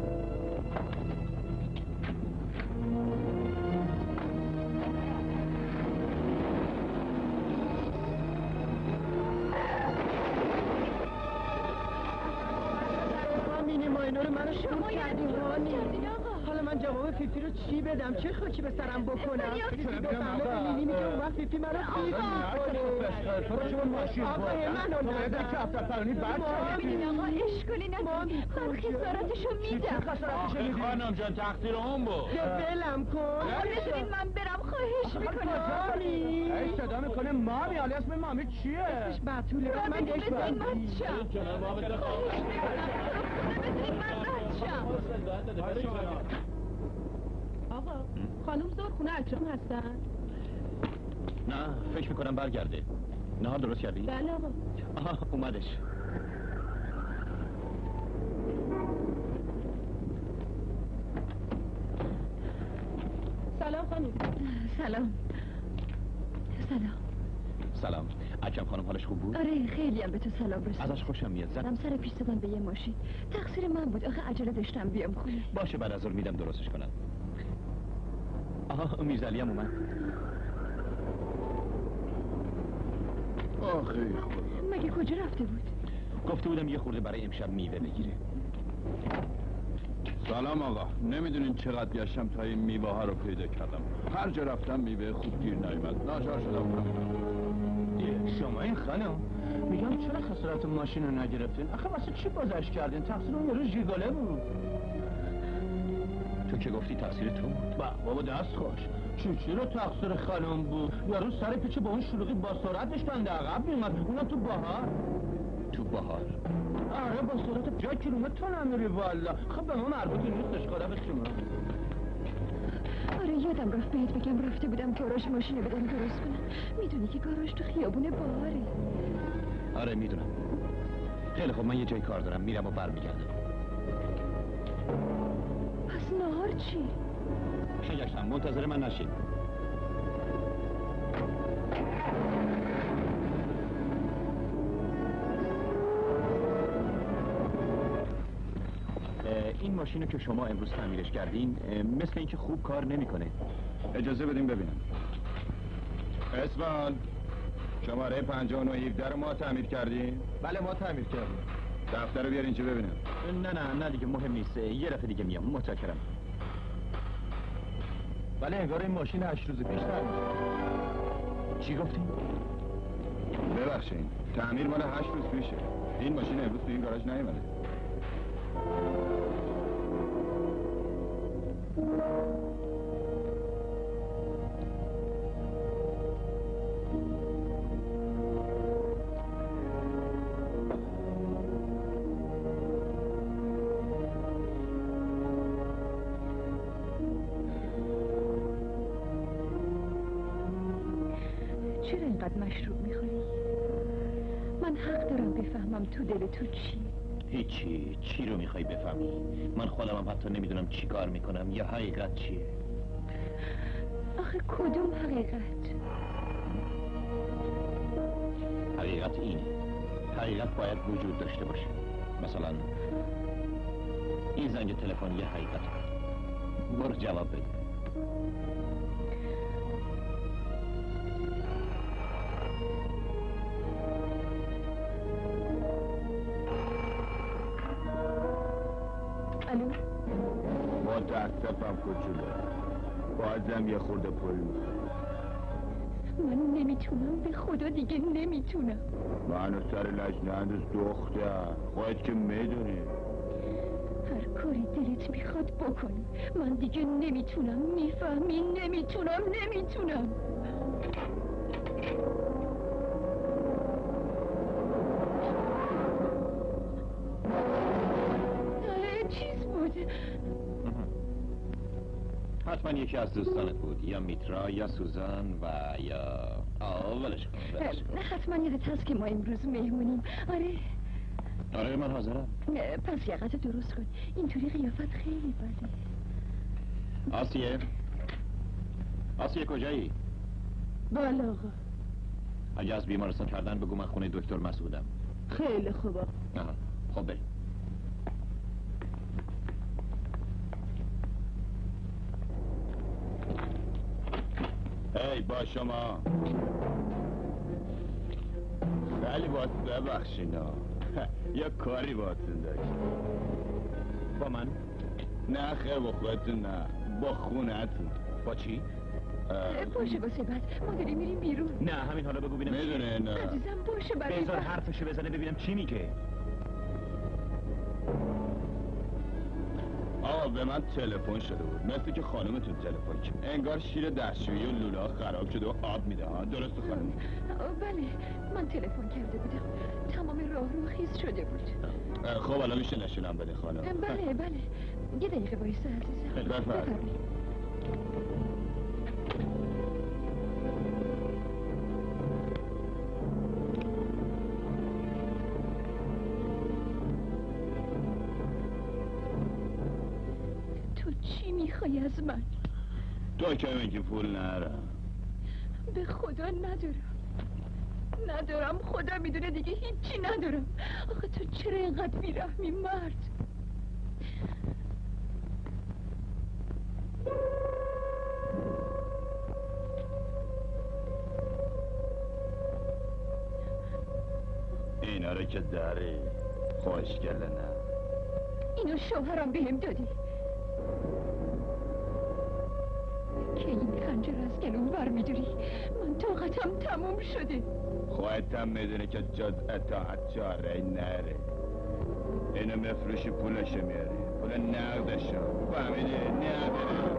شما کردین حالا من جواب فیفی رو چی بدم؟ چه خاکی به سرم بکنم؟ فیفی به فهمه لیلی میگه اون وقت فیفی منو فیفی میکنه. تو رو شما ماشین آقای منو نزد کفتر فرانی بد ببینین آقا اشکالی نداری. من خسارتشو میدم. آخه خانم جان تقصیر اون بود. بلم کن. بذارین من برم. خواهش میکنم. ای صدا میکنه مامی. حالی اسم مامی چیه؟ اسمش بطوله. من یک بذارین من شم. بذارین من شم. آقا خانم زور خونه اکرام هستن؟ نه فکر میکنم برگرده. نهار درست کردی؟ بله آقا. آها اومدش. سلام خانم. سلام. سلام. سلام. اکرم خانم حالش خوب بود؟ آره خیلی هم به تو سلام رسید. ازش خوشم میاد. زدم سر پیش دادم به یه ماشین. تقصیر من بود. آخه عجله داشتم بیام خونه. باشه بعد از ظهر میدم درستش کنم. آها میرزا علی هم اومد. آخه خدا. مگه کجا رفته بود؟ گفته بودم یه خورده برای امشب میوه بگیره. سلام آقا. نمیدونین چقدر گشتم تا این میوه ها رو پیدا کردم. هر جا رفتم میوه خوب گیر نیومد. ناچار شدم رفتم. شما این خانم میگم چرا خسارت ماشین رو نگرفتین؟ آخه واسه چی بازش کردین؟ تقصیر اون یارو ژیگاله بود. تو که گفتی تقصیر تو بود. با بابا دست خوش. چی چی رو تقصیر خانم بود؟ یارو سر پیچه با اون شلوغی با سرعتش کنده عقب میومد، اونم تو بهار. تو بهار؟ آره با سرعت پنجاه کیلومتر تو نمیری والا. خب به ما مربوطی نیستش، خدا به شما. آره یادم رفت بهت بگم رفته بودم گاراژ ماشین بدم درست کنم. میدونی که گاراژ تو خیابون بهاره. آره میدونم. خیلی خب من یه جای کار دارم، میرم و برمیگردم. پس نهار چی؟ شنگشتم منتظر من نشین. این ماشینو که شما امروز تعمیرش کردین مثل اینکه خوب کار نمیکنه. اجازه بدیم ببینم. اسفان شماره پنجاه و نه هفده رو ما تعمیر کردیم؟ بله ما تعمیر کردیم. دفتر رو بیار اینجا ببینم. نه نه نه دیگه مهم نیست، یه دفعه دیگه میام. متشکرم. ولی انگار این ماشین هشت روز پیش تعمیر. چی گفتین؟ ببخشید تعمیر مال هشت روز پیشه. این ماشین امروز تو این گاراژ نیومده. چرا اینقدر مشروب میخوری؟ من حق دارم بفهمم تو دل تو چی؟ هیچی. چی رو میخوای بفهمی؟ من خودم هم حتی نمیدونم چی کار میکنم یا حقیقت چیه. آخه کدوم حقیقت؟ حقیقت اینه. حقیقت باید وجود داشته باشه. مثلا این زنگ تلفن یه حقیقت. برو جواب بده. الو؟ متاسفم کوچولو، بازم یه خورده پول میخوام. من نمیتونم، به خدا دیگه نمیتونم. منو سر لجنه انداز دختر، خواهد که میدونی. هر کاری دلت میخواد بکن. من دیگه نمیتونم، میفهمی؟ نمیتونم نمیتونم. چیز بود؟ حتما یکی از دوستانت بود، یا میترا یا سوزان و یا آه ولش کن ولش کن. حتما یادت هست که ما امروز مهمونیم. آره آره من حاضرم. پس یقت درست کن، اینطوری قیافت خیلی بده. آسیه آسیه کجایی؟ بله آقا. اگه از بیمارستان کردن بگو من خونه دکتر مسعودم. خیلی خوبه. آها خب بریم. ای با شما خیلی باید ببخشینا یا کاری باید داشت. با من؟ نه خیر با خودتون نه، با خونه‌تون. با چی؟ باشه باشه بعد ما داریم میریم بیرون. نه همین حالا بگو ببینم. میدونه نه عزیزم باشه برای بذار حرفشو بزنه ببینم چی میگه. آقا به من تلفن شده بود، مثل که خانومتون تلفن کرد. انگار شیر دستشویی و لوله خراب شده و آب میده ها. درسته خانم؟ بله من تلفن کرده بودم، تمام راه رو خیس شده بود. خب الان میشه نشونم بده خانم؟ بله بله یه دقیقه بایسته عزیزم. بفرمایید. چی میخوای از من؟ تو که میگی پول نرم. به خدا ندارم ندارم، خدا میدونه دیگه هیچی ندارم. آخه تو چرا اینقدر بیرحمی مرد؟ اینا رو که داری خوشگله نه؟ اینو شوهرم بهم دادی که این خنجر از گلوم بر میداری. من طاقتم تموم شده. خواهد هم میدونه که جز اطاعت چاره نره. اینو مفروشی پولشو میاره، پول نقدشو. فهمیدی؟ نقده.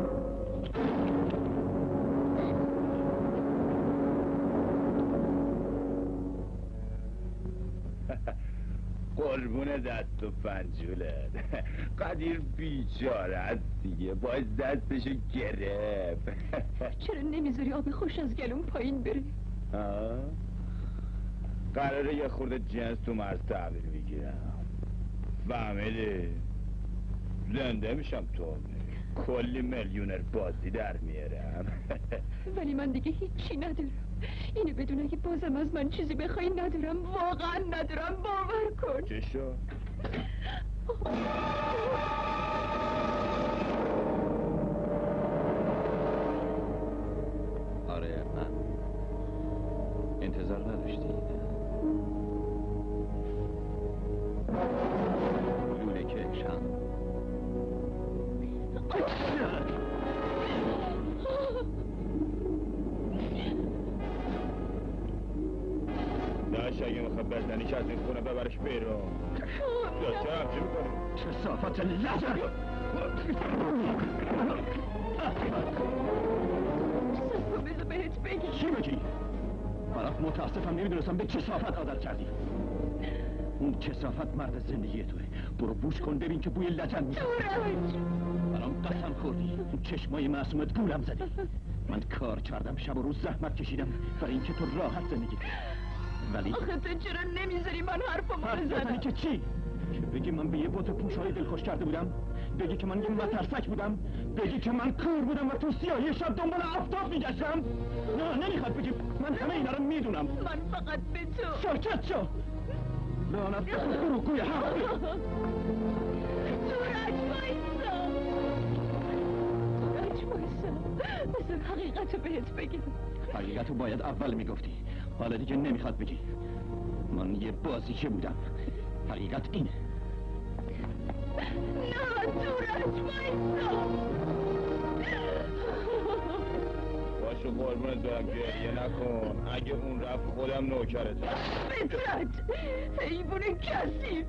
قربون دست و پنجولت. قدیر بیچاره است دیگه، باید دستشو گرفت. چرا نمیذاری آب خوش از گلوم پایین بره؟ آه؟ قراره یه خورده جنس تو مرز تحویل بگیرم. فهمیدی؟ زنده میشم تو کلی میلیونر بازی در میارم. ولی من دیگه هیچی ندارم. اینو بدون اگه بازم از من چیزی بخوای ندارم، واقعا ندارم، باور کن. چه شد؟ آره من انتظار نداشتی. لوله کش هم داشت اگه میخواد بزنیش از این خونه ببرش بیرون. داشته همچی میکنه. کثافت لجن! بذار بهت بگی. چی بگی؟ برات متاسفم نمیدونستم به کثافت عادت کردی. اون کثافت مرد زندگی توه. برو بوش کن ببین که بوی لجن میاد. برام قسم خوردی. اون چشمای معصومت گولم زدی. من کار کردم، شب و روز زحمت کشیدم برای اینکه تو راحت زندگی کنی. ولی آخه تو چرا نمیذاری من حرفمو حرف بزنم؟ بزنی که چی؟ که بگی من به یه بوت پوشایی دلخوش کرده بودم؟ بگی که من یه مترسک بودم؟ بگی که من کور بودم و تو سیاهی شب دنبال آفتاب میگشتم؟ نه نمیخواد بگی. من همه اینا رو میدونم. من فقط به تو. ساکت شو. لعنت به تو دروغگوی حرفی. سورج وایسا. سورج وایسا. بذار حقیقتو بهت بگم. حقیقتو باید اول میگفتی. حالا دیگه نمیخواد بگی. من یه بازیچه بودم. حقیقت اینه. نه سورج وایسا. باشو قربونت برم، گریه نکن. اگه اون رفت خودم نوکرتم. فطرت حیوان کثیف.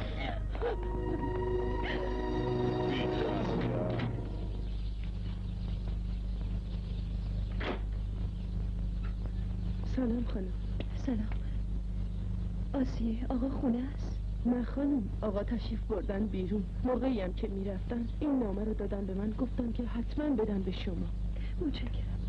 سلام خانم. سلام. آسیه آقا خونه است؟ نه خانم، آقا تشریف بردن بیرون. موقعی هم که میرفتن این نامه رو دادن به من، گفتم که حتما بدن به شما. متشکرم.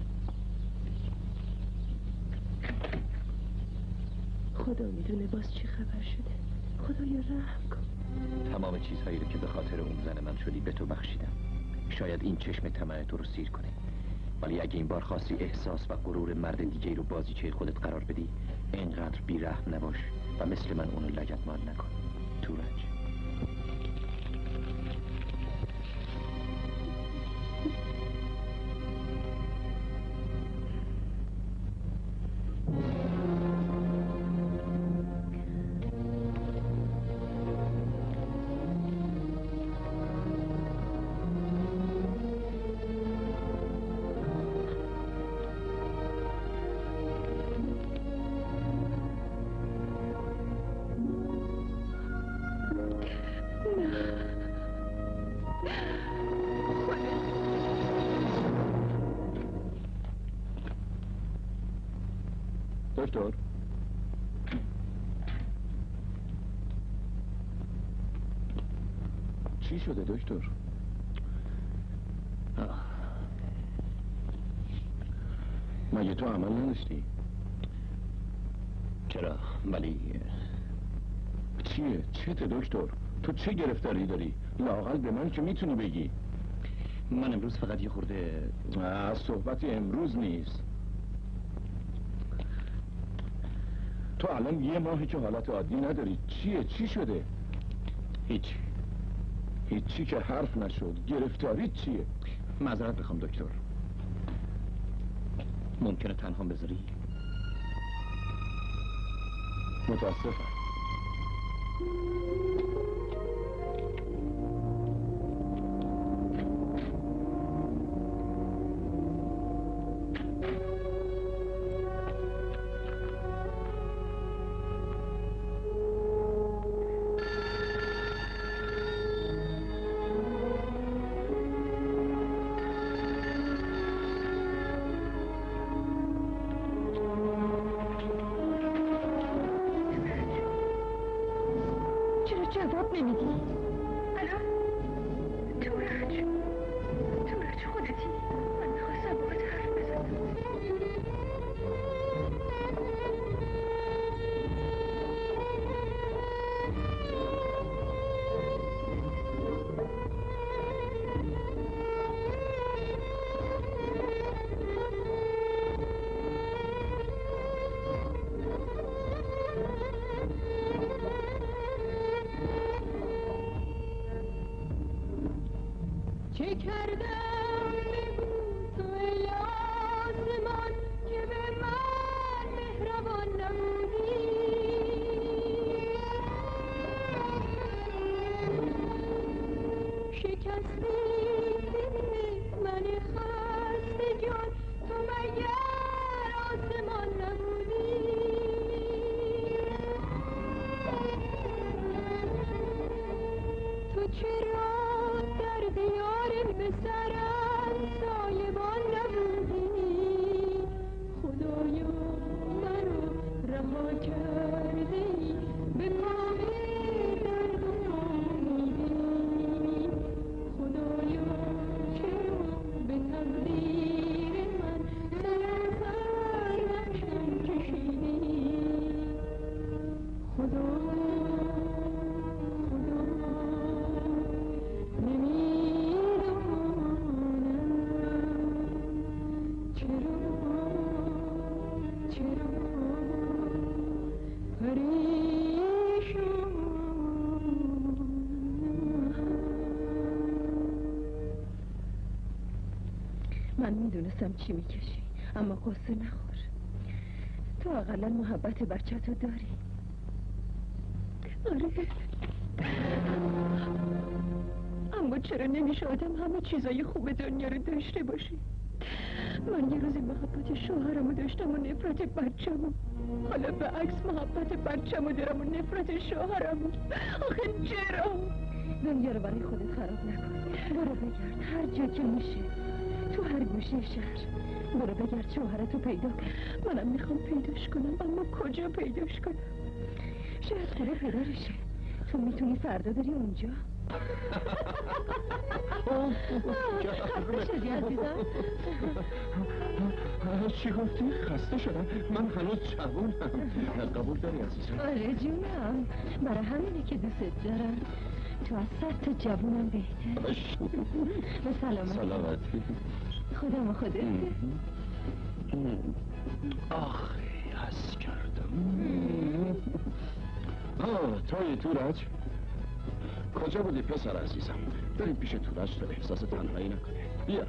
خدا میدونه باز چی خبر شده. خدایا رحم کن. تمام چیزهایی رو که به خاطر اون زن من شدی به تو بخشیدم. شاید این چشم طمع تو رو سیر کنه، ولی اگه این بار خواستی احساس و غرور مرد دیگه رو بازیچه خودت قرار بدی، اینقدر بی‌رحم نباش و مثل من اونو لگدمال نکن. تورج. دکتر چی شده دکتر؟ مگه تو عمل نداشتی؟ چرا؟ ولی چیه؟ چته دکتر؟ تو چه گرفتاری داری؟ لااقل به من که میتونی بگی. من امروز فقط یه خورده نه صحبتی امروز نیست. تو الان یه ماهی که حالت عادی نداری. چیه؟ چی شده؟ هیچ هیچی که حرف نشد. گرفتاری چیه؟ معذرت بخوام دکتر، ممکنه تنها بذاری؟ متاسفم. جواب نمیدی؟ الو؟ تورج تورج خودتی؟ من میخواستم باهات حرف بزنم. چه کردم بگو تو ای آسمان که به من مهربان نبودی شکستی دل من خسته جان تو مگر آسمان نبودی تو چرا در دیار به سرم سایبان نبودی خدایا منو رها کرده ای به پای درد و امیدی خدایا چرا به تقدیر من سر سردمشم کشیدی خدا من میدونستم چی میکشی اما قصه نخور تو اقلا محبت بچه تو داری آره اما چرا نمیشه آدم همه چیزای خوب دنیا رو داشته باشه من یه روزی محبت شوهرمو داشتم و نفرت بچه‌مو حالا به عکس محبت بچه‌مو دارم و نفرت شوهرمو آخه چرا دنیا رو برای خودت خراب نکن برو بگرد هر جا که میشه تو هر گوشه شهر برو بگرد شوهرتو پیدا کن منم میخوام پیداش کنم اما کجا پیداش کنم شاید خونه پدرشه تو میتونی فردا بری اونجا خسته شدی عزیزم چی گفتی؟ خسته شدم؟ من هنوز جوانم قبول داری عزیزم؟ آره جونم برای همینه که دوست دارم تو از صد تا جوونم بهتر به سلامتی سلامتی خودم و خودت آخه حس کردم آه توی تورج کجا بودی پسر عزیزم بریم پیش تورج تا احساس تنهایی نکنه بیا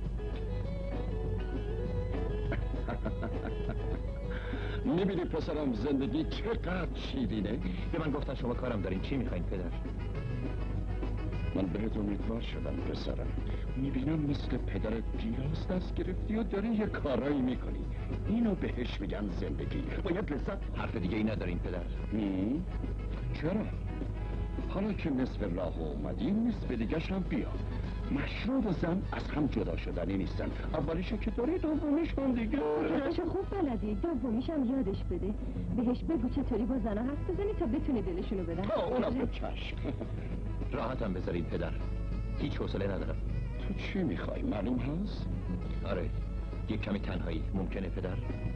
میبینی پسرم زندگی چقدر شیرینه به من گفتن شما کارم دارین چی میخواین پدر؟ من بهت امیدوار شدم پسرم میبینم مثل پدرت گیلاس دست گرفتی و داری یه کارایی میکنی اینو بهش میگن زندگی باید لذت حرف دیگه ای ندارین پدر؟ مم؟ چرا؟ حالا که نصف راه اومدی نصف دیگه‌ش هم بیا مشروع و زن از هم جدا شدنی نیستن اولیشو که داری دومیش هم دیگه راشو خوب بلدی دومیش هم یادش بده بهش بگو چطوری با زنها حرف بزنی تا بتونی دلشونو بدن اونم به چشم راحتم بذارین پدر هیچ حوصله ندارم تو چی میخوای معلوم هست؟ آره یک کمی تنهایی ممکنه پدر؟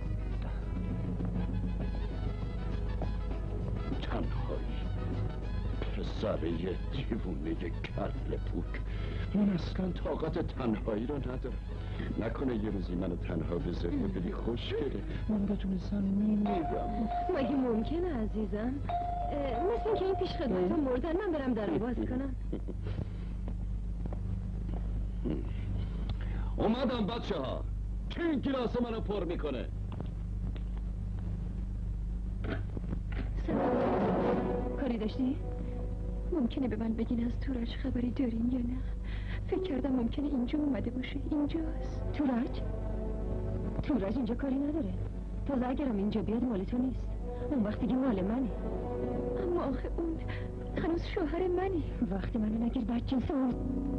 تنهایی پسر یه دیوونه یه کل پوک من اصلا طاقت تنهایی رو ندارم نکنه یه روزی منو تنها بذاری و بری خوشگله من بدون زن میمیرم مگه ممکنه عزیزم مثل این که این پیش خدمت ها مردن من برم در باز کنم اومدم بچه ها کی این گلاس منو پر میکنه کاری داشتی؟ ممکنه به من بگین از تورج خبری دارین یا نه؟ فکر کردم ممکنه اینجا اومده باشه اینجاست تورج؟ تورج اینجا کاری نداره تازه اگرم اینجا بیاد مال تو نیست اون وقتی که مال منه اما آخه اون هنوز شوهر منی وقتی منو نگیر بدجنس اون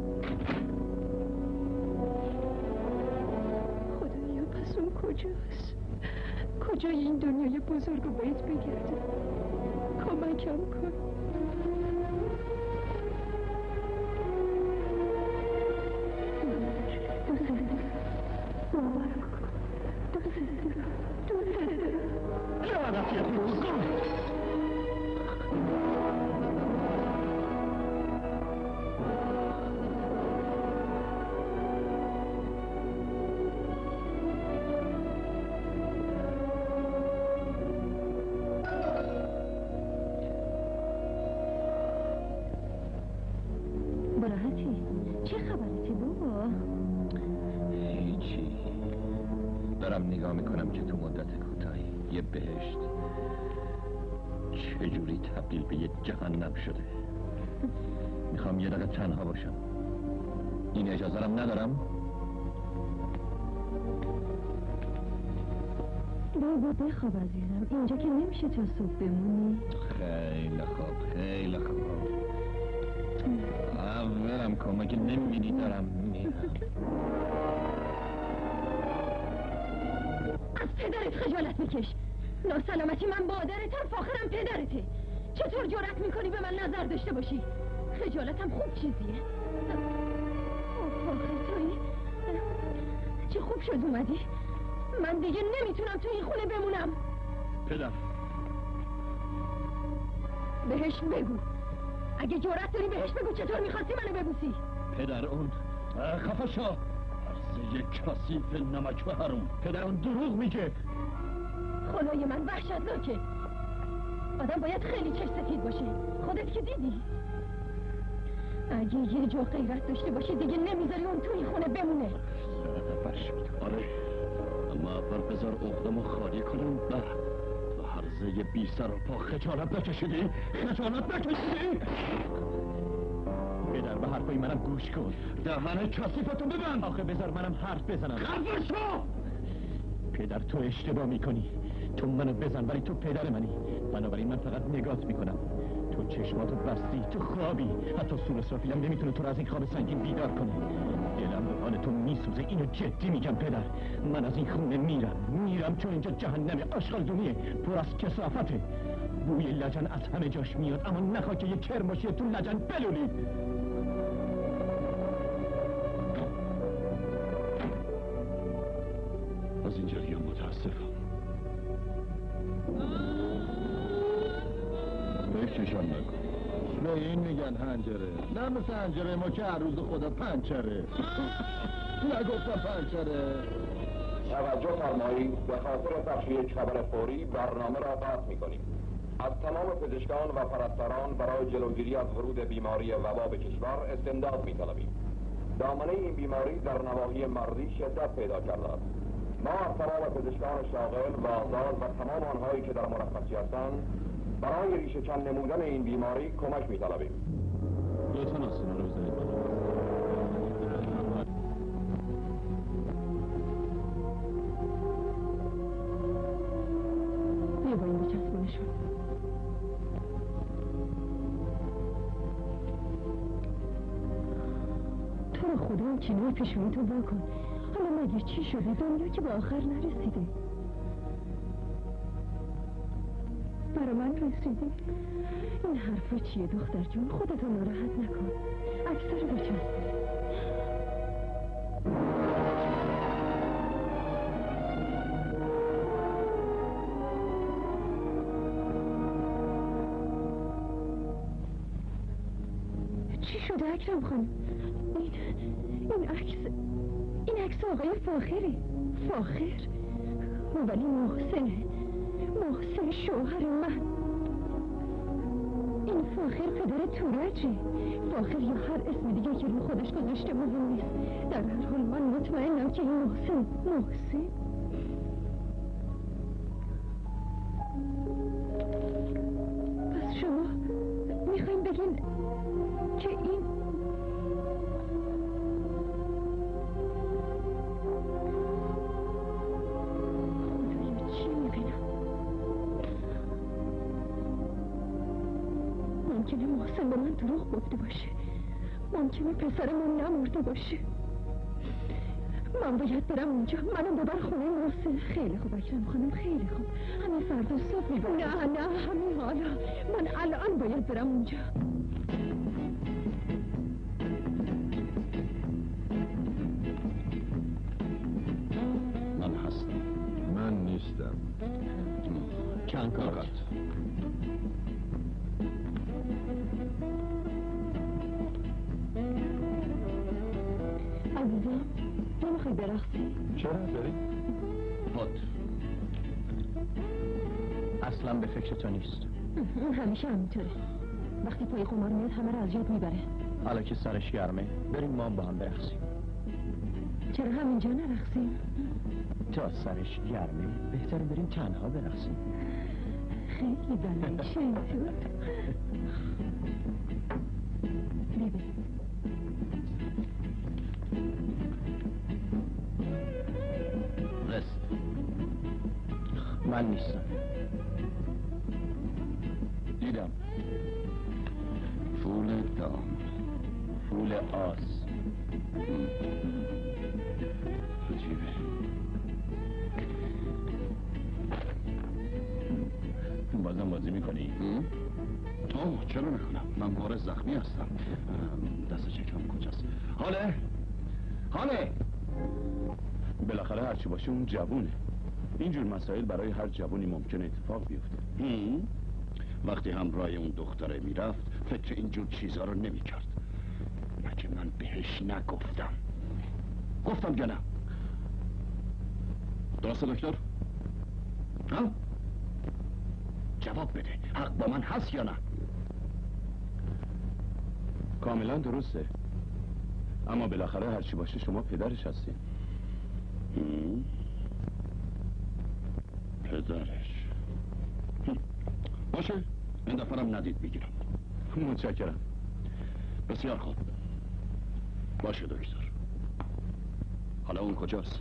خدایا پس اون کجاست؟ کجای این دنیای بزرگ رو باید بگردم کمکم کن دارم نگاه میکنم که تو مدت کوتاهی یه بهشت چجوری تبدیل به یه جهنم شده. میخوام یه دقیقه تنها باشم. این اجازه رم ندارم؟ بابا بخواب عزیزم، اینجا که نمیشه تا صبح بمونی. خیلی خوب خیلی خوب. اولم کن مگه نمیبینی دارم میرم. از پدرت خجالت میکش. ناسلامتی من مادرتم، فاخرم پدرته. چطور جرأت میکنی به من نظر داشته باشی؟ خجالتم خوب چیزیه. فاخر تویی؟ چه خوب شد اومدی. من دیگه نمیتونم تو این خونه بمونم. پدر بهش بگو. اگه جرأت داری بهش بگو چطور میخواستی منو ببوسی. پدر اون خفه شو. عرضه کثیف نمک و حروم. پدر اون دروغ میگه. خدای من وحشتناکه. آدم باید خیلی چشم سفید باشه. خودت که دیدی. اگه یه جو غیرت داشته باشی دیگه نمیذاری اون تو این خونه بمونه. آره اما اول بذار عقدمو خالی کنم. بعد تو هرزه بی سر و پا خجالت نکشیدی؟ خجالت نکشیدی؟ پدر به حرفای منم گوش کن. دهن کثیفتو ببند. آخه بذار منم حرف بزنم. خفه شو. پدر تو اشتباه میکنی. تو منو بزن ولی تو پدر منی. بنابراین من فقط نگات میکنم. تو چشماتو بستی، تو خوابی. حتی سور اسرافیلم نمیتونه تو رو از این خواب سنگین بیدار کنه. دلم به حال تو میسوزه. اینو جدی میگم پدر. من از این خونه میرم میرم چون اینجا جهنمه، آشغالدونیه، پر از کثافته. بوی لجن از همه جاش میاد، اما نخواه که یه کرم باشی تو لجن بلولی. از این جریان متاسفم. بکشان نکن. به این میگن هنجره، نه مثل هنجره ما که هر روز خدا پنچره. نگفتم پنچره. توجه فرمایید، به خاطر تخلیه خبر فوری برنامه را قطع میکنیم. از تمام پزشکان و پرستاران برای جلوگیری از ورود بیماری وبا به کشور استمداد میطلبیم. دامنه این بیماری در نواحی مردی شدت پیدا کرده است. ما از تمام پزشکان شاغل و آزاد و تمام آنهایی که در مرخصی هستند برای ریشه کن نمودن این بیماری کمک میطلبیم. لطفاً آسینا رو بزنید بالا. بیا با این بچسبونشون. تو رو خدا اون کنار پیشونی تو واکن. حالا مگه چی شده؟ دنیا که به آخر نرسیده. برا من رسیدی؟ این حرفا چیه دختر جون؟ خودتو ناراحت نکن. اکثر بچسب. چی شده اکرم خانم؟ این این عکس این عکس آقای فاخره. فاخر؟ ولی محسنه. محسن شوهر من. این فاخر پدر تورجه. فاخر یا هر اسم دیگه که رو خودش گذاشته مهم نیست. در هر حال من مطمئنم که این محسن محسن پس شما میخواین بگین که این ممکنه محسن به من دروغ گفته باشه. ممکنه پسرمون نمرده باشه. من باید برم اونجا. منم ببر خونه محسن. خیلی خوب اکرم خانم، خیلی خوب. همین فردا صبح میبرم. نه نه همین حالا. من الان باید برم اونجا. من هستم. من نیستم. چند کارت؟ عزیزم نمیخوای برقصی؟ چرا داری؟ خود اصلا به فکر تو نیست. اون همیشه همینطوره. وقتی پای قمار میاد همه رو از یاد میبره. حالا که سرش گرمه بریم ما هم با هم برقصیم. چرا همینجا نرقصیم؟ تا سرش گرمه بهتر بریم تنها برقصیم. خیلی بلایی شنطور. ببین رست من نیستم. دیدم فول دام، فول آس. عجیبه. بازم بازی میکنی؟ اوه چرا نکنم؟ من بار زخمی هستم. دست چکم کجاست؟ حاله؟ حاله؟ بالاخره هرچی باشه اون جوونه. اینجور مسائل برای هر جوونی ممکنه اتفاق بیفته. وقتی همراه اون دختره میرفت فکر اینجور چیزها رو نمیکرد. مگه من بهش نگفتم؟ گفتم یا نه؟ درسته دکتر؟ ها؟ جواب بده. حق با من هست یا نه؟ کاملا درسته. اما بالاخره هرچی باشه شما پدرش هستین. پدرش باشه، این دفعه هم ندید میگیرم. متشکرم. بسیار خوب. باشه دکتر. حالا اون کجاست؟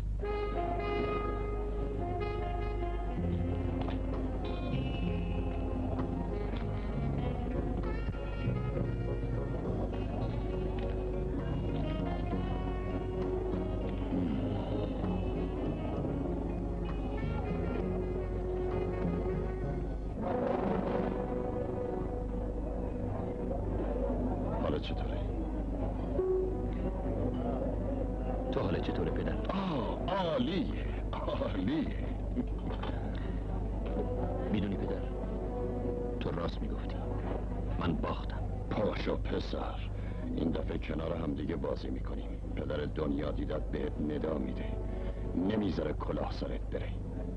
چطوره؟ تو حالت چطوره پدر؟ آه عالیه عالیه. میدونی پدر تو راست میگفتی. من باختم. پاشو پسر، این دفعه کنار هم دیگه بازی میکنیم. پدر دنیا دیدت بهت ندا میده، نمیذاره کلاه سرت بره.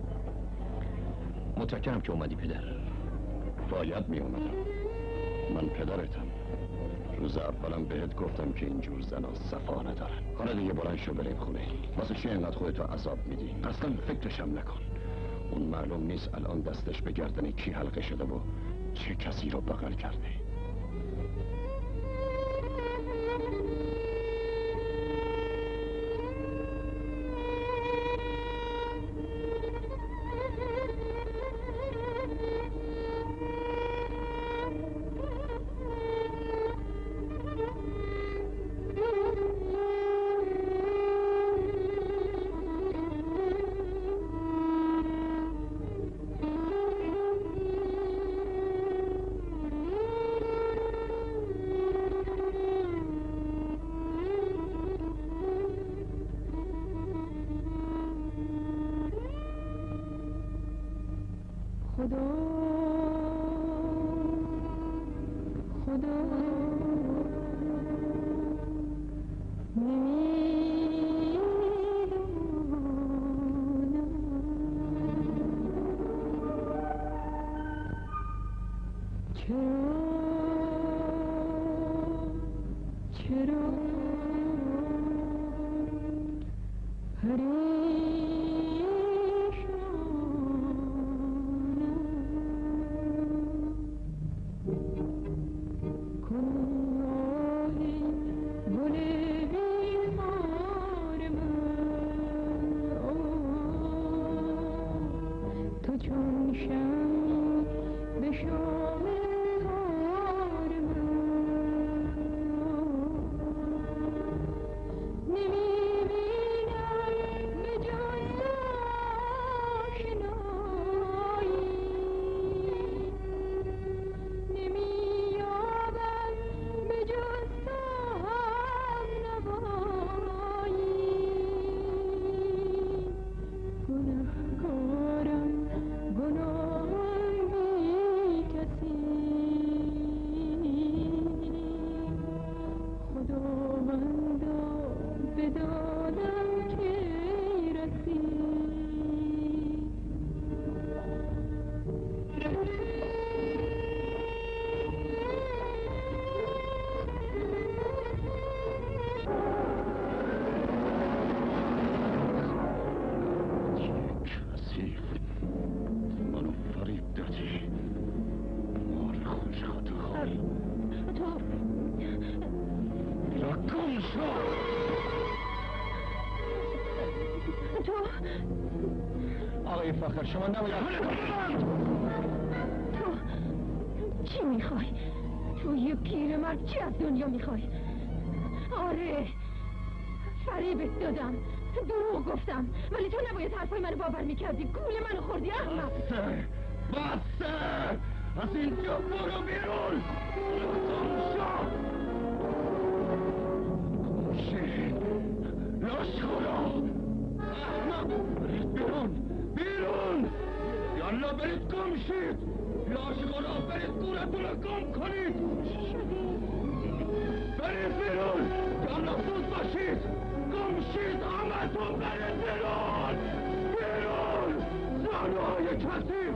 متشکرم که اومدی پدر. باید میومدم، من پدرتم. روز اولم بهت گفتم که اینجور زنا صفا ندارن. حالا دیگه بلند شو بریم خونه. واسه چی اینقدر خودتو عذاب میدی؟ اصلا فکرشم نکن. اون معلوم نیست الان دستش به گردن کی حلقه شده و چه کسی رو بغل کرده. خدا خدا گناهکارم گناه بی کسی فاخر شما نباید تو چی میخوای؟ تو یه پیرمرد چی از دنیا میخوای؟ آره فریبت دادم، دروغ گفتم، ولی تو نباید حرفای منو باور میکردی. گول منو خوردی احمق. بسته بسته از اینجا برو بیرون. لاش خدا احمق، برید بیرون بیرون، یالا برید گم شید. لاش خدا برید گورتون رو گم کنید. برید بیرون، یالا زود باشید، گم شید همتون. برید بیرون بیرون زانوهای کثیف،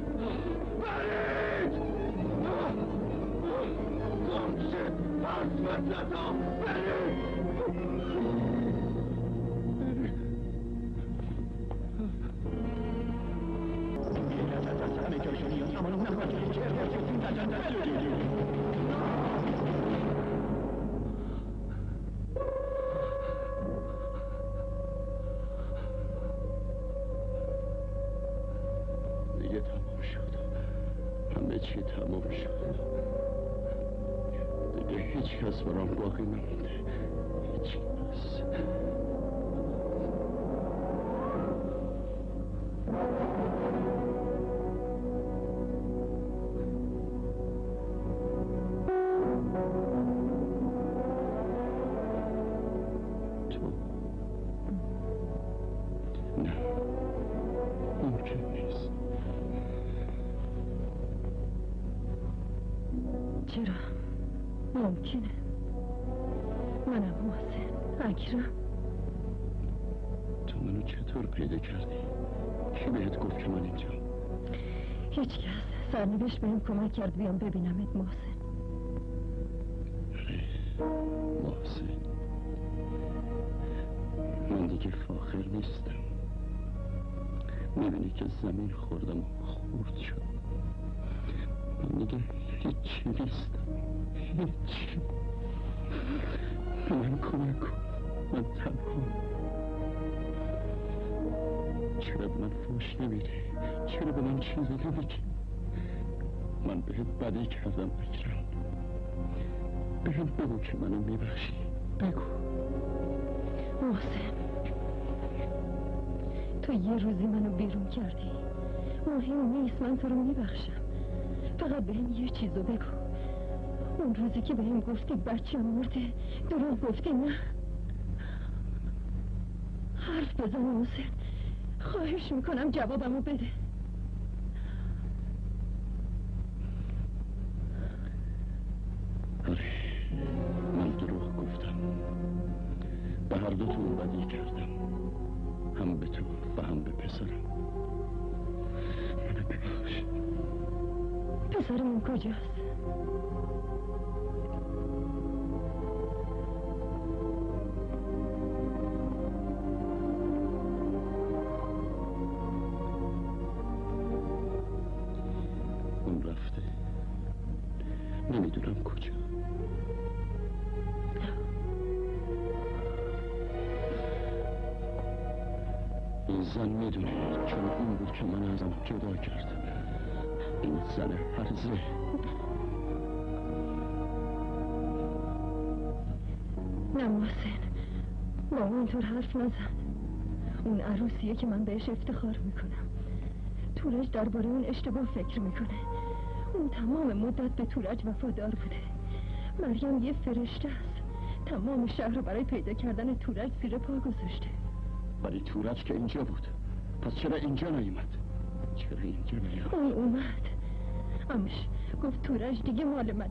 برید گم شید پس مثلتا. برید دیگه تمام شد، همه چی تمام شد. دیگه هیچ کس برام باقی نمونده، هیچ کس. چرا؟ ممکنه. منم محسن اکرم. تو منو چطور پیدا کردی؟ کی بهت گفت که من اینجا؟ هیچ کس. سرنوشت بهم کمک کرد بیام ببینمت محسن. آره محسن، من دیگه فاخر نیستم. میبینی که زمین خوردم و خورد شد. من دیگه هیچی نیستم، هیچی. من کمک کن، من تنها. چرا به من فوش نمیدی؟ چرا به من چیزی نمیگی؟ من بهت بدی کردم اکرم. بهم بگو که منو میبخشی، بگو. محسن تو یه روزی منو بیرون کردی، مهم نیست، من تو رو میبخشم. فقط بهم یه چیزو بگو. اون روزی که بهم گفتی بچه مرده دروغ گفتی نه؟ حرف بزن محسن، خواهش میکنم جوابمو بده. آره من دروغ گفتم، به هر دوتون بدی کردم، هم به تو و هم به پسرم. منو ببخش. پسرمون کجاست؟ اون رفته، نمیدونم کجا. این زن میدونه، چون اون بود که من ازم جدا کرد. این زن هرزه. نه محسن، با اونطور حرف نزن. اون عروسیه که من بهش افتخار میکنم. تورج درباره اون اشتباه فکر میکنه. اون تمام مدت به تورج وفادار بوده. مریم یه فرشته است. تمام شهر رو برای پیدا کردن تورج زیر پا گذاشته. ولی تورج که اینجا بود، پس چرا اینجا نیومد؟ چرا اینجا نیومد؟ اون اومد، امش گفت تورج دیگه مال منه.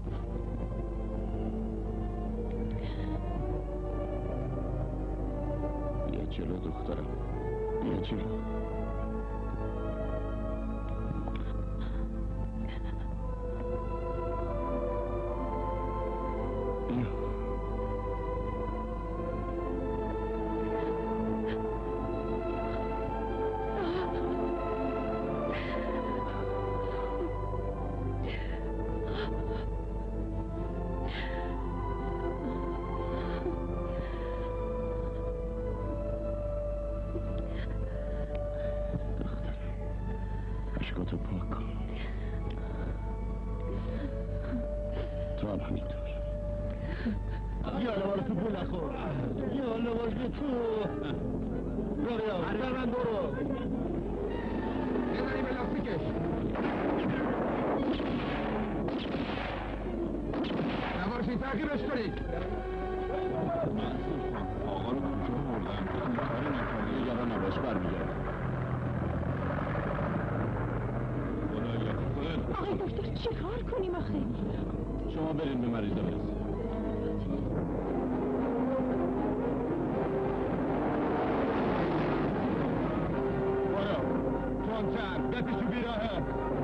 بیا جلو دخترم، بیا جلو. اشکاتو پاک کن. تو هم همینطور. یا لباس تو پول نخور. یا لباس تو. برو هر من برو. بزنی به لاستیکش. نباشید تعقیبش کنید. آقا رو کجا بردن؟ کاری نکنه یه جا نباش برمیگرد. آقای دکتر چه کار کنیم آخه؟ شما برین به مریضا برسید. برو تونتر دستشو بیراهه.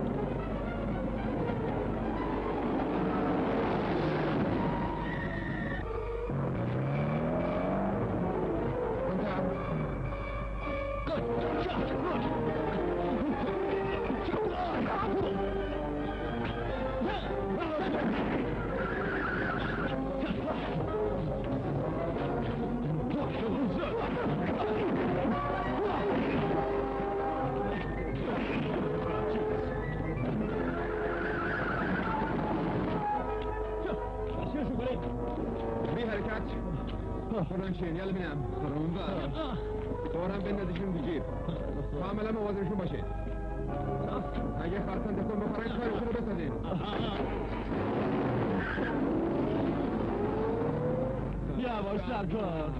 خودم چین یالا بینم خورم بر دورم بندازشون تو جیب کاملا مواظبشون باشید اگه خواستن تکون بخورن کارشون رو بسازین یواش سرکار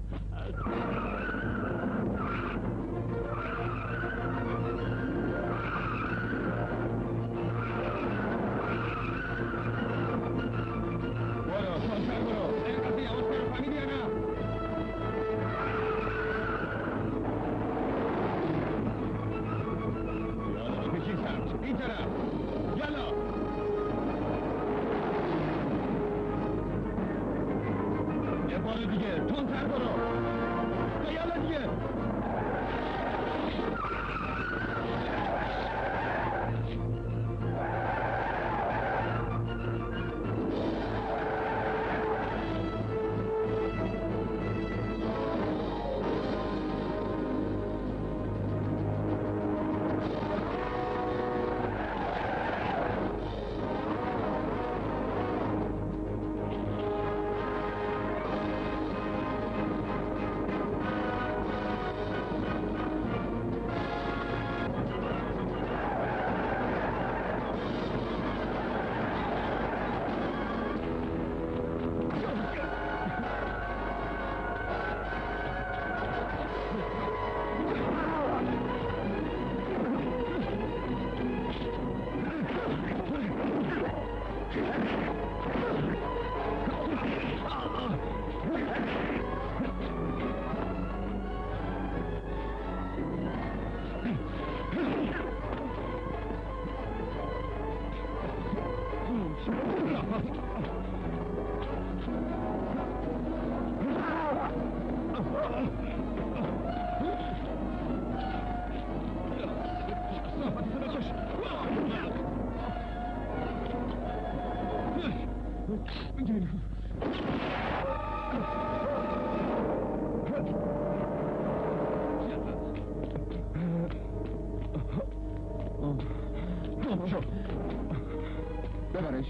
ببرش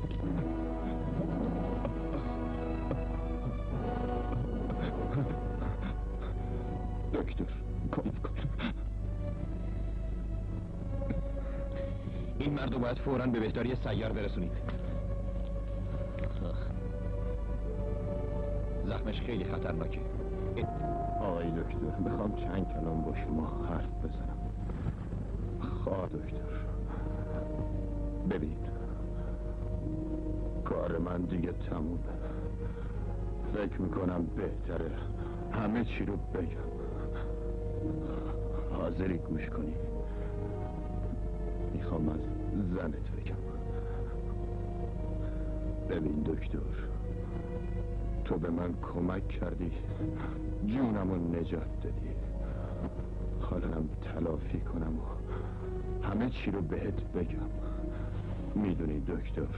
دکتر کمک کن این مرد رو باید فوراً به بهداری سیار برسونید زخمش خیلی خطرناکه آقای دکتر میخوام چند کلام با شما حرف بزنم خواه دکتر ببین کار من دیگه تمومه فکر میکنم بهتره همه چی رو بگم حاضری گوش کنی میخوام از زنت بگم ببین دکتر تو به من کمک کردی جونم رو نجات دادی حالا هم تلافی کنم و همه چی رو بهت بگم میدونی دکتر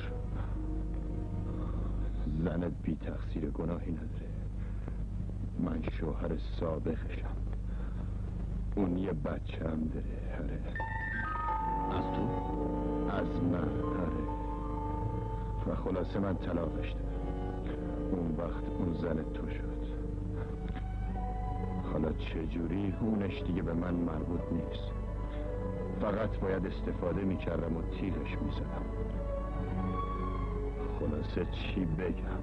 زنت بی تقصیر گناهی نداره من شوهر سابقشم اون یه بچه هم داره هره و خلاصه من طلاقش دادم. اون وقت اون زن تو شد. حالا چجوری اونش دیگه به من مربوط نیست. فقط باید استفاده میکردم و تیغش میزدم. خلاصه چی بگم؟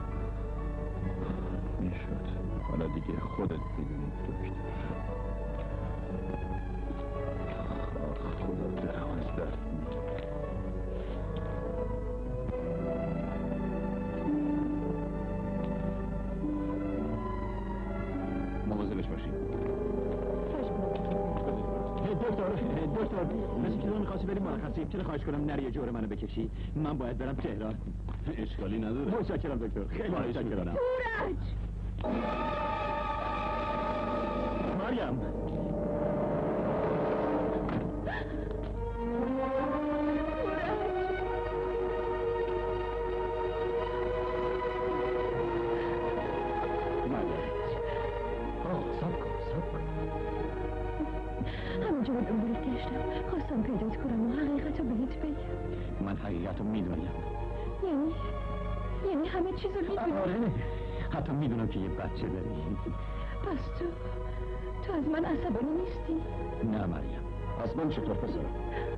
میشد. حالا دیگه خودت میدونی دکتر. خدا دلم از درد میگه. مواظبش باشید. دکتر دکتر مثل که تو میخواستی بریم مرخصی، چرا خواهش کنم نری یه جور منو بکشی؟ من باید برم تهران. اشکالی نداره. متشکرم دکتر، خیلی متشکرم. مریم همونجا رو دنبالت گشتم، خواستم پیدات کنم و حقیقت رو بهت بگم. من حقیقت رو میدونم. یعنی یعنی همه چیز رو میدونی؟ آره، حتی میدونم که یه بچه داری. پس تو تو از من عصبانی نیستی؟ نه مریم. از من چطور پسرم؟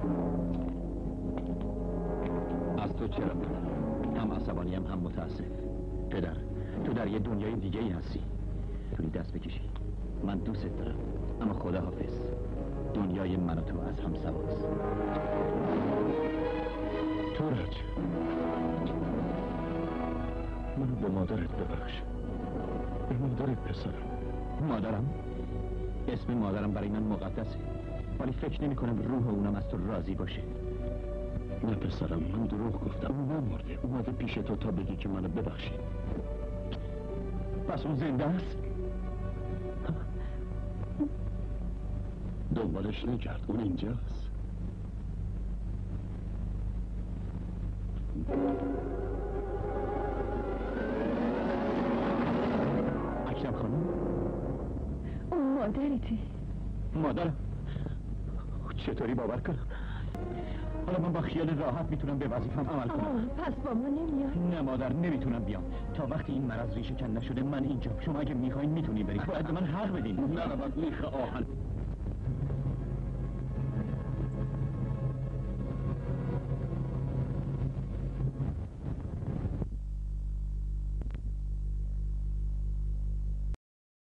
از تو چرا من؟ هم عصبانی هم هم متاسف. پدر، تو در یه دنیای دیگه ای هستی. توی دست بکشی. من دوست دارم، اما خدا حافظ. دنیای من و تو از هم سواست. تورج، منو به مادرت ببخش. به مادرت پسرم. مادرم؟ اسم مادرم برای من مقدسه، ولی فکر نمی کنم روح اونم از تو راضی باشه. نه پسرم، من دروغ گفتم. اون نمرده، اومده پیش تو تا بگی که منو ببخشی. پس اون زنده است؟ دنبالش نکرد، اون اینجاست. اکرم خانم؟ اون مادرته. مادرم؟ چطوری باور کنم؟ حالا من با خیال راحت میتونم به وظیفم عمل کنم. آه، پس با ما نمیاد؟ نه مادر، نمیتونم بیام تا وقتی این مرض ریشه کن نشده. من اینجا. شما اگه میخواین میتونی برید. باید به من حق بدین. نه باید میخه آهن